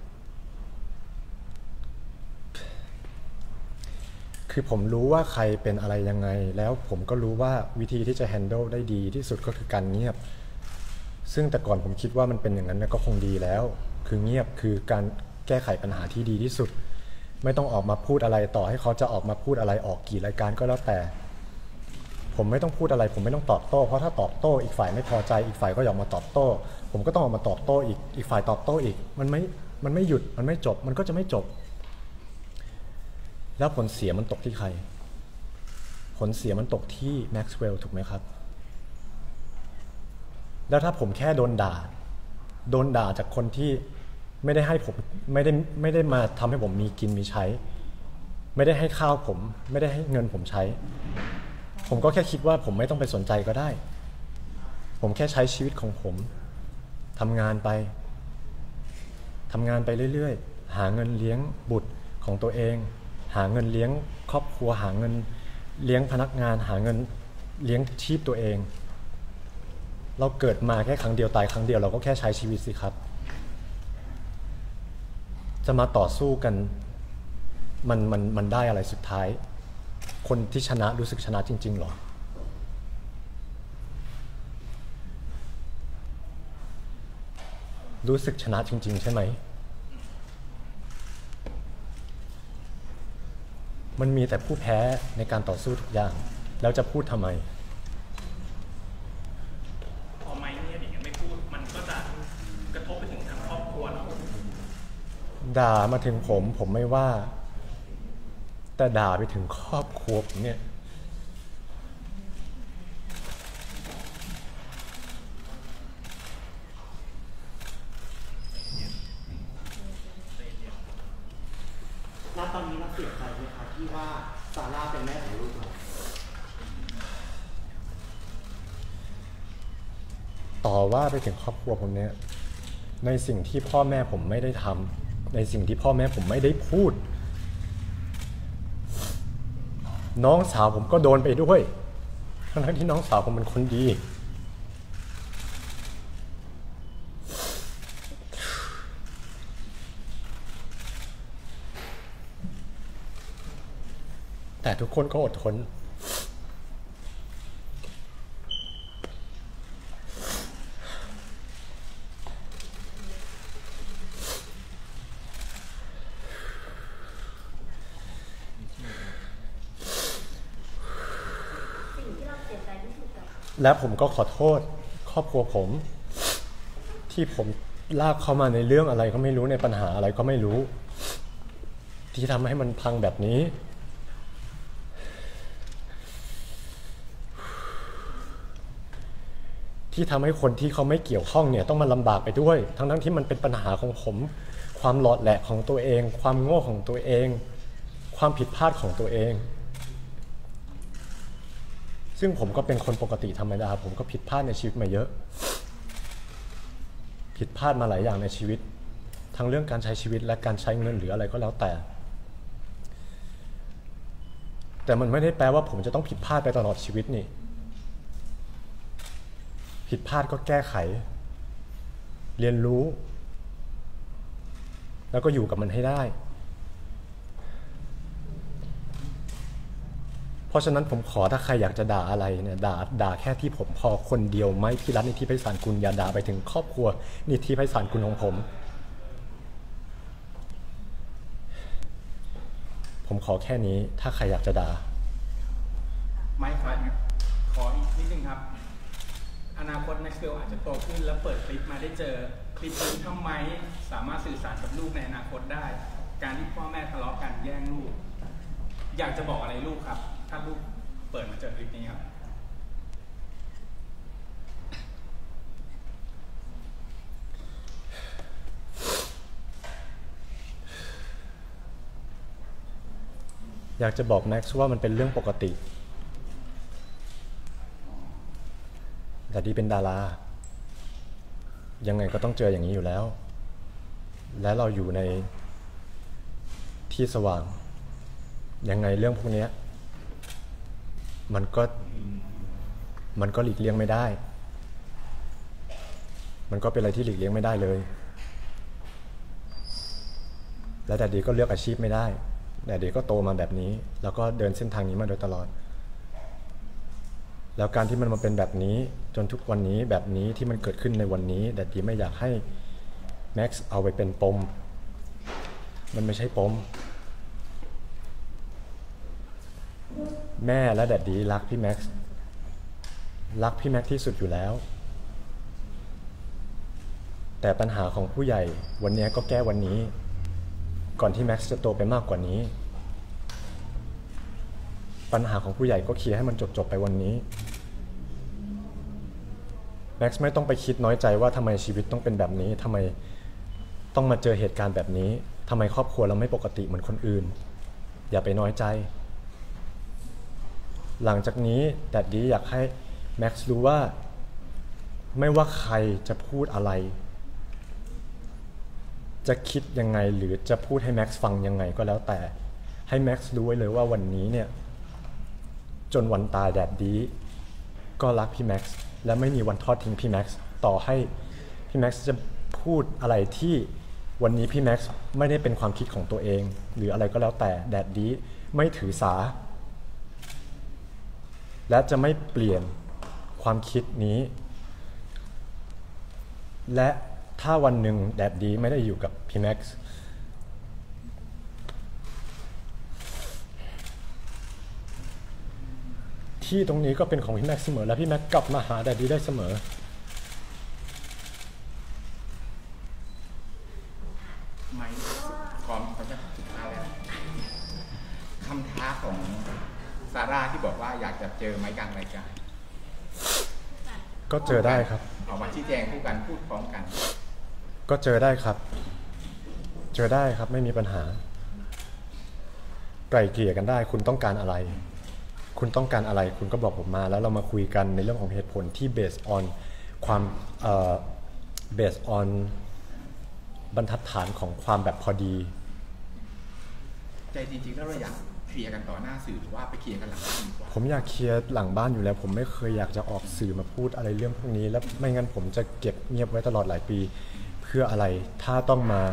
คือผมรู้ว่าใครเป็นอะไรยังไงแล้วผมก็รู้ว่าวิธีที่จะ handle ได้ดีที่สุดก็คือการเงียบซึ่งแต่ก่อนผมคิดว่ามันเป็นอย่างนั้นก็คงดีแล้วคือเงียบคือการแก้ไขปัญหาที่ดีที่สุดไม่ต้องออกมาพูดอะไรต่อให้เขาจะออกมาพูดอะไรออกกี่รายการก็แล้วแต่ผมไม่ต้องพูดอะไรผมไม่ต้องตอบโต้เพราะถ้าตอบโต้อีกฝ่ายไม่พอใจอีกฝ่ายก็อยากมาตอบโต้ผมก็ต้องออกมาตอบโต้อีกอีกฝ่ายตอบโต้อีกมันไม่มันไม่หยุดมันไม่จบมันก็จะไม่จบแล้วผลเสียมันตกที่ใครผลเสียมันตกที่แม็กซ์เวลล์ถูกไหมครับแล้วถ้าผมแค่โดนด่าโดนด่าจากคนที่ไม่ได้ให้ผมไม่ได้ไม่ได้มาทำให้ผมมีกินมีใช้ไม่ได้ให้ข้าวผมไม่ได้ให้เงินผมใช้ผมก็แค่คิดว่าผมไม่ต้องไปสนใจก็ได้ผมแค่ใช้ชีวิตของผมทำงานไปทำงานไปเรื่อยๆหาเงินเลี้ยงบุตรของตัวเองหาเงินเลี้ยงครอบครัวหาเงินเลี้ยงพนักงานหาเงินเลี้ยงชีพตัวเองเราเกิดมาแค่ครั้งเดียวตายครั้งเดียวเราก็แค่ใช้ชีวิตสิครับจะมาต่อสู้กันมันมันมันได้อะไรสุดท้ายคนที่ชนะรู้สึกชนะจริงๆหรอรู้สึกชนะจริงๆใช่ไหมมันมีแต่ผู้แพ้ในการต่อสู้ทุกอย่างแล้วจะพูดทำไมพอไม่เนี่ยอย่างไม่พูดมันก็จะกระทบไปถึงทางครอบครัวเราด่ามาถึงผมผมไม่ว่าแต่ด่าไปถึงครอบครัวผมเนี่ยแล้วตอนนี้เราเสียใจไหมคะที่ว่าซาร่าเป็นแม่ของลูกเราต่อว่าไปถึงครอบครัวผมเนี่ยในสิ่งที่พ่อแม่ผมไม่ได้ทำในสิ่งที่พ่อแม่ผมไม่ได้พูดน้องสาวผมก็โดนไปด้วยทั้งที่น้องสาวผมเป็นคนดีแต่ทุกคนก็อดทนและผมก็ขอโทษครอบครัวผมที่ผมลากเข้ามาในเรื่องอะไรก็ไม่รู้ในปัญหาอะไรก็ไม่รู้ที่ทำให้มันพังแบบนี้ที่ทำให้คนที่เขาไม่เกี่ยวข้องเนี่ยต้องมาลำบากไปด้วยทั้งๆที่มันเป็นปัญหาของผมความหลอดแหลกของตัวเองความโง่ของตัวเองความผิดพลาดของตัวเองซึ่งผมก็เป็นคนปกติธรรมดาผมก็ผิดพลาดในชีวิตมาเยอะผิดพลาดมาหลายอย่างในชีวิตทั้งเรื่องการใช้ชีวิตและการใช้เงินหรืออะไรก็แล้วแต่แต่มันไม่ได้แปลว่าผมจะต้องผิดพลาดไปตลอดชีวิตนี่ผิดพลาดก็แก้ไขเรียนรู้แล้วก็อยู่กับมันให้ได้เพราะฉะนั้นผมขอถ้าใครอยากจะด่าอะไรเนี่ยด่าด่าแค่ที่ผมพอคนเดียวไม่พี่รัฐนิธิไพศาลกุลอย่าด่าไปถึงครอบครัวนิธิไพศาลกุลของผมผมขอแค่นี้ถ้าใครอยากจะด่าไม่ครับขออีกนิดนึงครับอนาคตแม็กซ์เวลอาจจะโตขึ้นแล้วเปิดคลิปมาได้เจอคลิปนี้ทำไมสามารถสื่อสารกับลูกในอนาคตได้การที่พ่อแม่ทะเลาะกันแย่งลูกอยากจะบอกอะไรลูกครับถ้าลูกเปิดมาเจอคลิปนี้ครับอยากจะบอกแม็กซ์ว่ามันเป็นเรื่องปกติแต่ที่เป็นดารายังไงก็ต้องเจออย่างนี้อยู่แล้วและเราอยู่ในที่สว่างยังไงเรื่องพวกนี้มันก็มันก็หลีกเลี่ยงไม่ได้มันก็เป็นอะไรที่หลีกเลี่ยงไม่ได้เลยและแต่ดีก็เลือกอาชีพไม่ได้แต่ดีก็โตมาแบบนี้แล้วก็เดินเส้นทางนี้มาโดยตลอดแล้วการที่มันมาเป็นแบบนี้จนทุกวันนี้แบบนี้ที่มันเกิดขึ้นในวันนี้แดดดี้ไม่อยากให้แม็กซ์เอาไปเป็นปมมันไม่ใช่ปมแม่และแดดดี้รักพี่แม็กซ์รักพี่แม็กซ์ที่สุดอยู่แล้วแต่ปัญหาของผู้ใหญ่วันนี้ก็แก้วันนี้ก่อนที่แม็กซ์จะโตไปมากกว่านี้ปัญหาของผู้ใหญ่ก็เคลียร์ให้มันจบๆไปวันนี้แม็กซ์ไม่ต้องไปคิดน้อยใจว่าทำไมชีวิตต้องเป็นแบบนี้ทำไมต้องมาเจอเหตุการณ์แบบนี้ทำไมครอบครัวเราไม่ปกติเหมือนคนอื่นอย่าไปน้อยใจหลังจากนี้แดดดี้อยากให้แม็กซ์รู้ว่าไม่ว่าใครจะพูดอะไรจะคิดยังไงหรือจะพูดให้แม็กซ์ฟังยังไงก็แล้วแต่ให้แม็กซ์รู้ไว้เลยว่าวันนี้เนี่ยจนวันตายแดดดี้ก็รักพี่แม็กซ์และไม่มีวันทอดทิ้งพี่แม็กซ์ต่อให้พี่แม็กซ์จะพูดอะไรที่วันนี้พี่แม็กซ์ไม่ได้เป็นความคิดของตัวเองหรืออะไรก็แล้วแต่แดดดี้ไม่ถือสาและจะไม่เปลี่ยนความคิดนี้และถ้าวันหนึ่งแดดดี้ไม่ได้อยู่กับพี่แม็กซ์ที่ตรงนี้ก็เป็นของพี่แม็กซ์เสมอและพี่แม็กซ์กลับมาหาแดดดี้ได้เสมอไม่พร้อมเขาจะสุดท้ายแล้วคำท้าของซาร่าที่บอกว่าอยากจะเจอไม้กลางรายการก็เจอได้ครับออกมาชี้แจงคู่กันพูดพร้อมกันก็เจอได้ครับเจอได้ครับไม่มีปัญหาไกล่เกลี่ยกันได้คุณต้องการอะไรคุณต้องการอะไรคุณก็บอกผมมาแล้วเรามาคุยกันในเรื่องของเหตุผลที่ based on ความเอ่อ based on บรรทัดฐานของความแบบพอดีใจจริงๆแล้วเราอยากเคลียร์กันต่อหน้าสื่อหรือว่าไปเคลียร์กันหลังบ้านดีกว่าผมอยากเคลียร์หลังบ้านอยู่แล้วผมไม่เคยอยากจะออกสื่อมาพูดอะไรเรื่องพวกนี้แล้วไม่งั้นผมจะเก็บเงียบไว้ตลอดหลายปีเพื่ออะไรถ้าต้องมา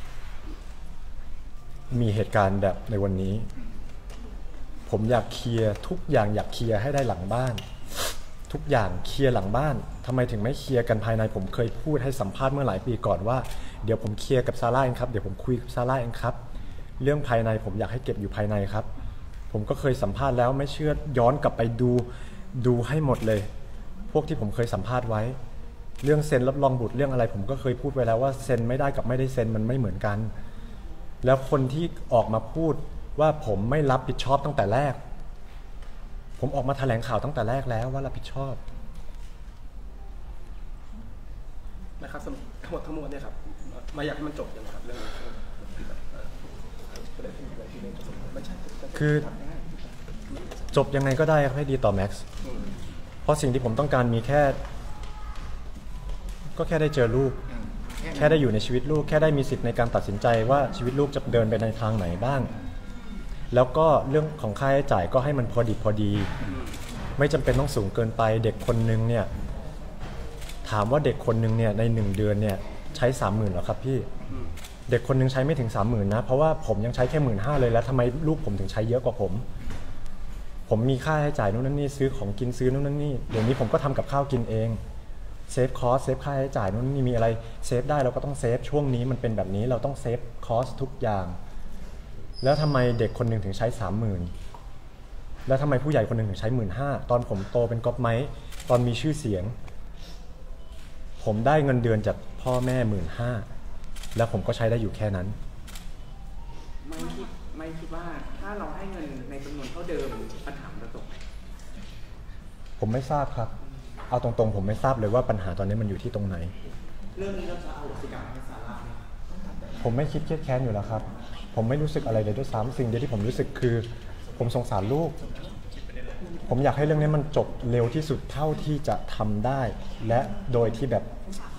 มีเหตุการณ์แบบในวันนี้ผมอยากเคลียร์ทุกอย่างอยากเคลียร์ให้ได้หลังบ้านทุกอย่างเคลียร์หลังบ้านทำไมถึงไม่เคลียร์กันภายในผมเคยพูดให้สัมภาษณ์เมื่อหลายปีก่อนว่าเดี๋ยวผมเคลียร์กับซาร่าเองครับเดี๋ยวผมคุยกับซาร่าเองครับเรื่องภายในผมอยากให้เก็บอยู่ภายในครับผมก็เคยสัมภาษณ์แล้วไม่เชื่อย้อนกลับไปดูดูให้หมดเลยพวกที่ผมเคยสัมภาษณ์ไว้เรื่องเซ็นรับรองบุตรเรื่องอะไรผมก็เคยพูดไว้แล้วว่าเซ็นไม่ได้กับไม่ได้เซ็นมันไม่เหมือนกันแล้วคนที่ออกมาพูดว่าผมไม่รับผิดชอบตั้งแต่แรกผมออกมาแถลงข่าวตั้งแต่แรกแล้วว่ารับผิดชอบนะครับทั้งหมดทั้งมวลเนี่ยครับมาอยากให้มันจบยังครับเรื่องนี้คือจบยังไงก็ได้ครับให้ดีต่อแม็กซ์เพราะสิ่งที่ผมต้องการมีแค่ก็แค่ได้เจอลูกแค่ได้อยู่ในชีวิตลูกแค่ได้มีสิทธิ์ในการตัดสินใจว่าชีวิตลูกจะเดินไปในทางไหนบ้างแล้วก็เรื่องของค่าใช้จ่ายก็ให้มันพอดีพอดีไม่จำเป็นต้องสูงเกินไปเด็กคนนึงเนี่ยถามว่าเด็กคนนึงเนี่ยในหนึ่งเดือนเนี่ยใช้สามหมื่นหรอครับพี่เด็กคนนึงใช้ไม่ถึงสามหมื่นนะเพราะว่าผมยังใช้แค่หมื่นห้าเลยแล้วทำไมลูกผมถึงใช้เยอะกว่าผมผมมีค่าใช้จ่ายนู่นนั่นนี่ซื้อของกินซื้อนู่นนั่นนี่เดี๋ยวนี้ผมก็ทำกับข้าวกินเองเซฟคอสเซฟค่าใช้จ่ายนู่นนี่มีอะไรเซฟได้เราก็ต้องเซฟช่วงนี้มันเป็นแบบนี้เราต้องเซฟคอสทุกอย่างแล้วทำไมเด็กคนหนึ่งถึงใช้สามหมื่นแล้วทำไมผู้ใหญ่คนหนึ่งถึงใช้หมื่นห้าตอนผมโตเป็นก๊อปไม้ตอนมีชื่อเสียงผมได้เงินเดือนจากพ่อแม่หมื่นห้าแล้วผมก็ใช้ได้อยู่แค่นั้นไม่คิดไม่คิดว่าถ้าเราให้เงินในจำนวนเท่าเดิมปัญหาจะตกไหมผมไม่ทราบครับเอาตรงๆผมไม่ทราบเลยว่าปัญหาตอนนี้มันอยู่ที่ตรงไหนเรื่องนี้เราจะเอาสิกรรมให้ซาร่าผมไม่คิดเครียดแค้นอยู่แล้วครับผมไม่รู้สึกอะไรเลยด้วยซ้ำสิ่งเดียวที่ผมรู้สึกคือผมสงสารลูกผมอยากให้เรื่องนี้มันจบเร็วที่สุดเท่าที่จะทำได้และโดยที่แบบ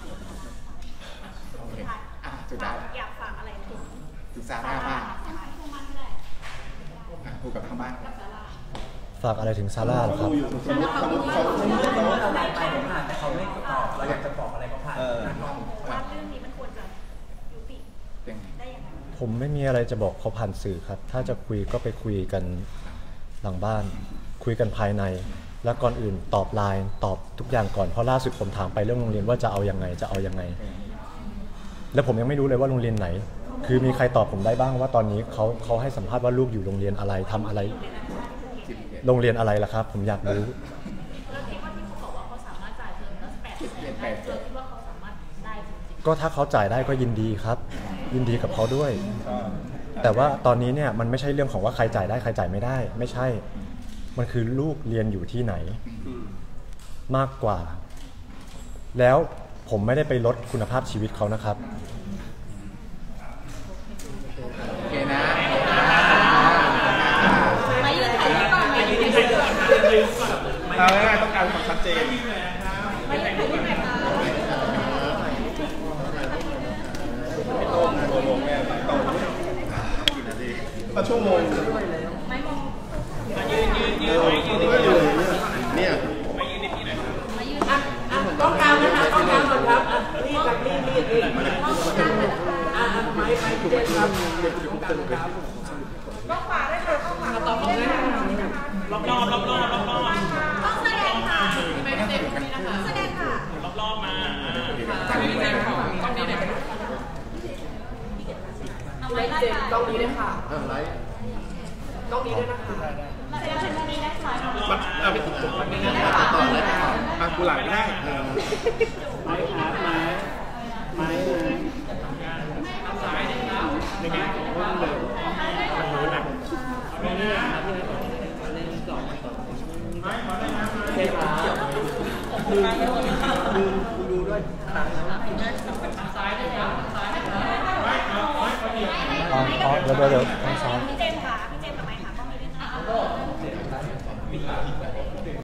อยากฝากอะไรถึงถึงซาร่าบ้างพูดกับทางบ้านฝากอะไรถึงซาร่าหรอครับสมมติสมมติเขาสมมติเขาอะไรไปผ่านแต่เขาไม่ตอบเราอยากจะบอกอะไรก็ผ่านว่าเรื่องนี้มันควรจะยุติได้ยังไงผมไม่มีอะไรจะบอกเขาผ่านสื่อครับถ้าจะคุยก็ไปคุยกันหลังบ้านคุยกันภายในแล้วก่อนอื่นตอบไลน์ตอบทุกอย่างก่อนเพราะล่าสุดผมถามไปเรื่องโรงเรียนว่าจะเอายังไงจะเอายังไงแล้วผมยังไม่รู้เลยว่าโรงเรียนไหนคือมีใครตอบผมได้บ้างว่าตอนนี้เขาเขาให้สัมภาษณ์ว่าลูกอยู่โรงเรียนอะไรทำอะไรโรงเรียนอะไรล่ะครับผมอยากรู้ก็ถ้าเขาจ่ายได้ก็ยินดีครับยินดีกับเขาด้วยแต่ว่าตอนนี้เนี่ยมันไม่ใช่เรื่องของว่าใครจ่ายได้ใครจ่ายไม่ได้ไม่ใช่มันคือลูกเรียนอยู่ที่ไหนมากกว่าแล้วผมไม่ได้ไปลดคุณภาพชีวิตเขานะครับโอเคนะมายืนถ่ายรูปก่อนมายืนถ่ายรูปเอาง่ายๆต้องการความชัดเจนมายืนถ่ายรูปหน่อยค่ะไม่ต้องตัวลงแม่ไม่ต้องกี่นาทีก็ชั่วโมงไม่มองมายืนยืนยืนยืนเนี่ยมายืนในที่ไหนมายืนอ่ะต้องการนะคะต้องการหมดครับรีบครับรีบรีบรีบอ่ะไม้ไม้เจ็ดครับต้องการครับต้องฝากได้ค่ะต้องฝากต่อไปได้รอบรอบรอบรอบรอบรอบต้องแสดงค่ะไม่ได้เต็มที่นะคะแสดงค่ะรอบรอบมาต้องนี้ได้ค่ะต้องนี้ได้ค่ะเอาไว้ได้ค่ะต้องนี้ได้ค่ะอะไรต้องนี้ได้นะคะมาแสดงเช่นนี้ได้ค่ะมันเอาไปถูกมันไม่ได้ต่อเลยมากูหลังได้ไม้ขาไม้ไม้ซ้ายนะครับหนึ่งไงว่างเลยมันรู้นะไม่ได้ครับเลยหนึ่งสองสองเจ็บขาดูดูดูด้วยตาซ้ายได้ครับซ้ายได้ครับอ๋อเดี๋ยวเดี๋ยวทางซ้ายพี่เจมส์ค่ะพี่เจมส์ทำไมพี่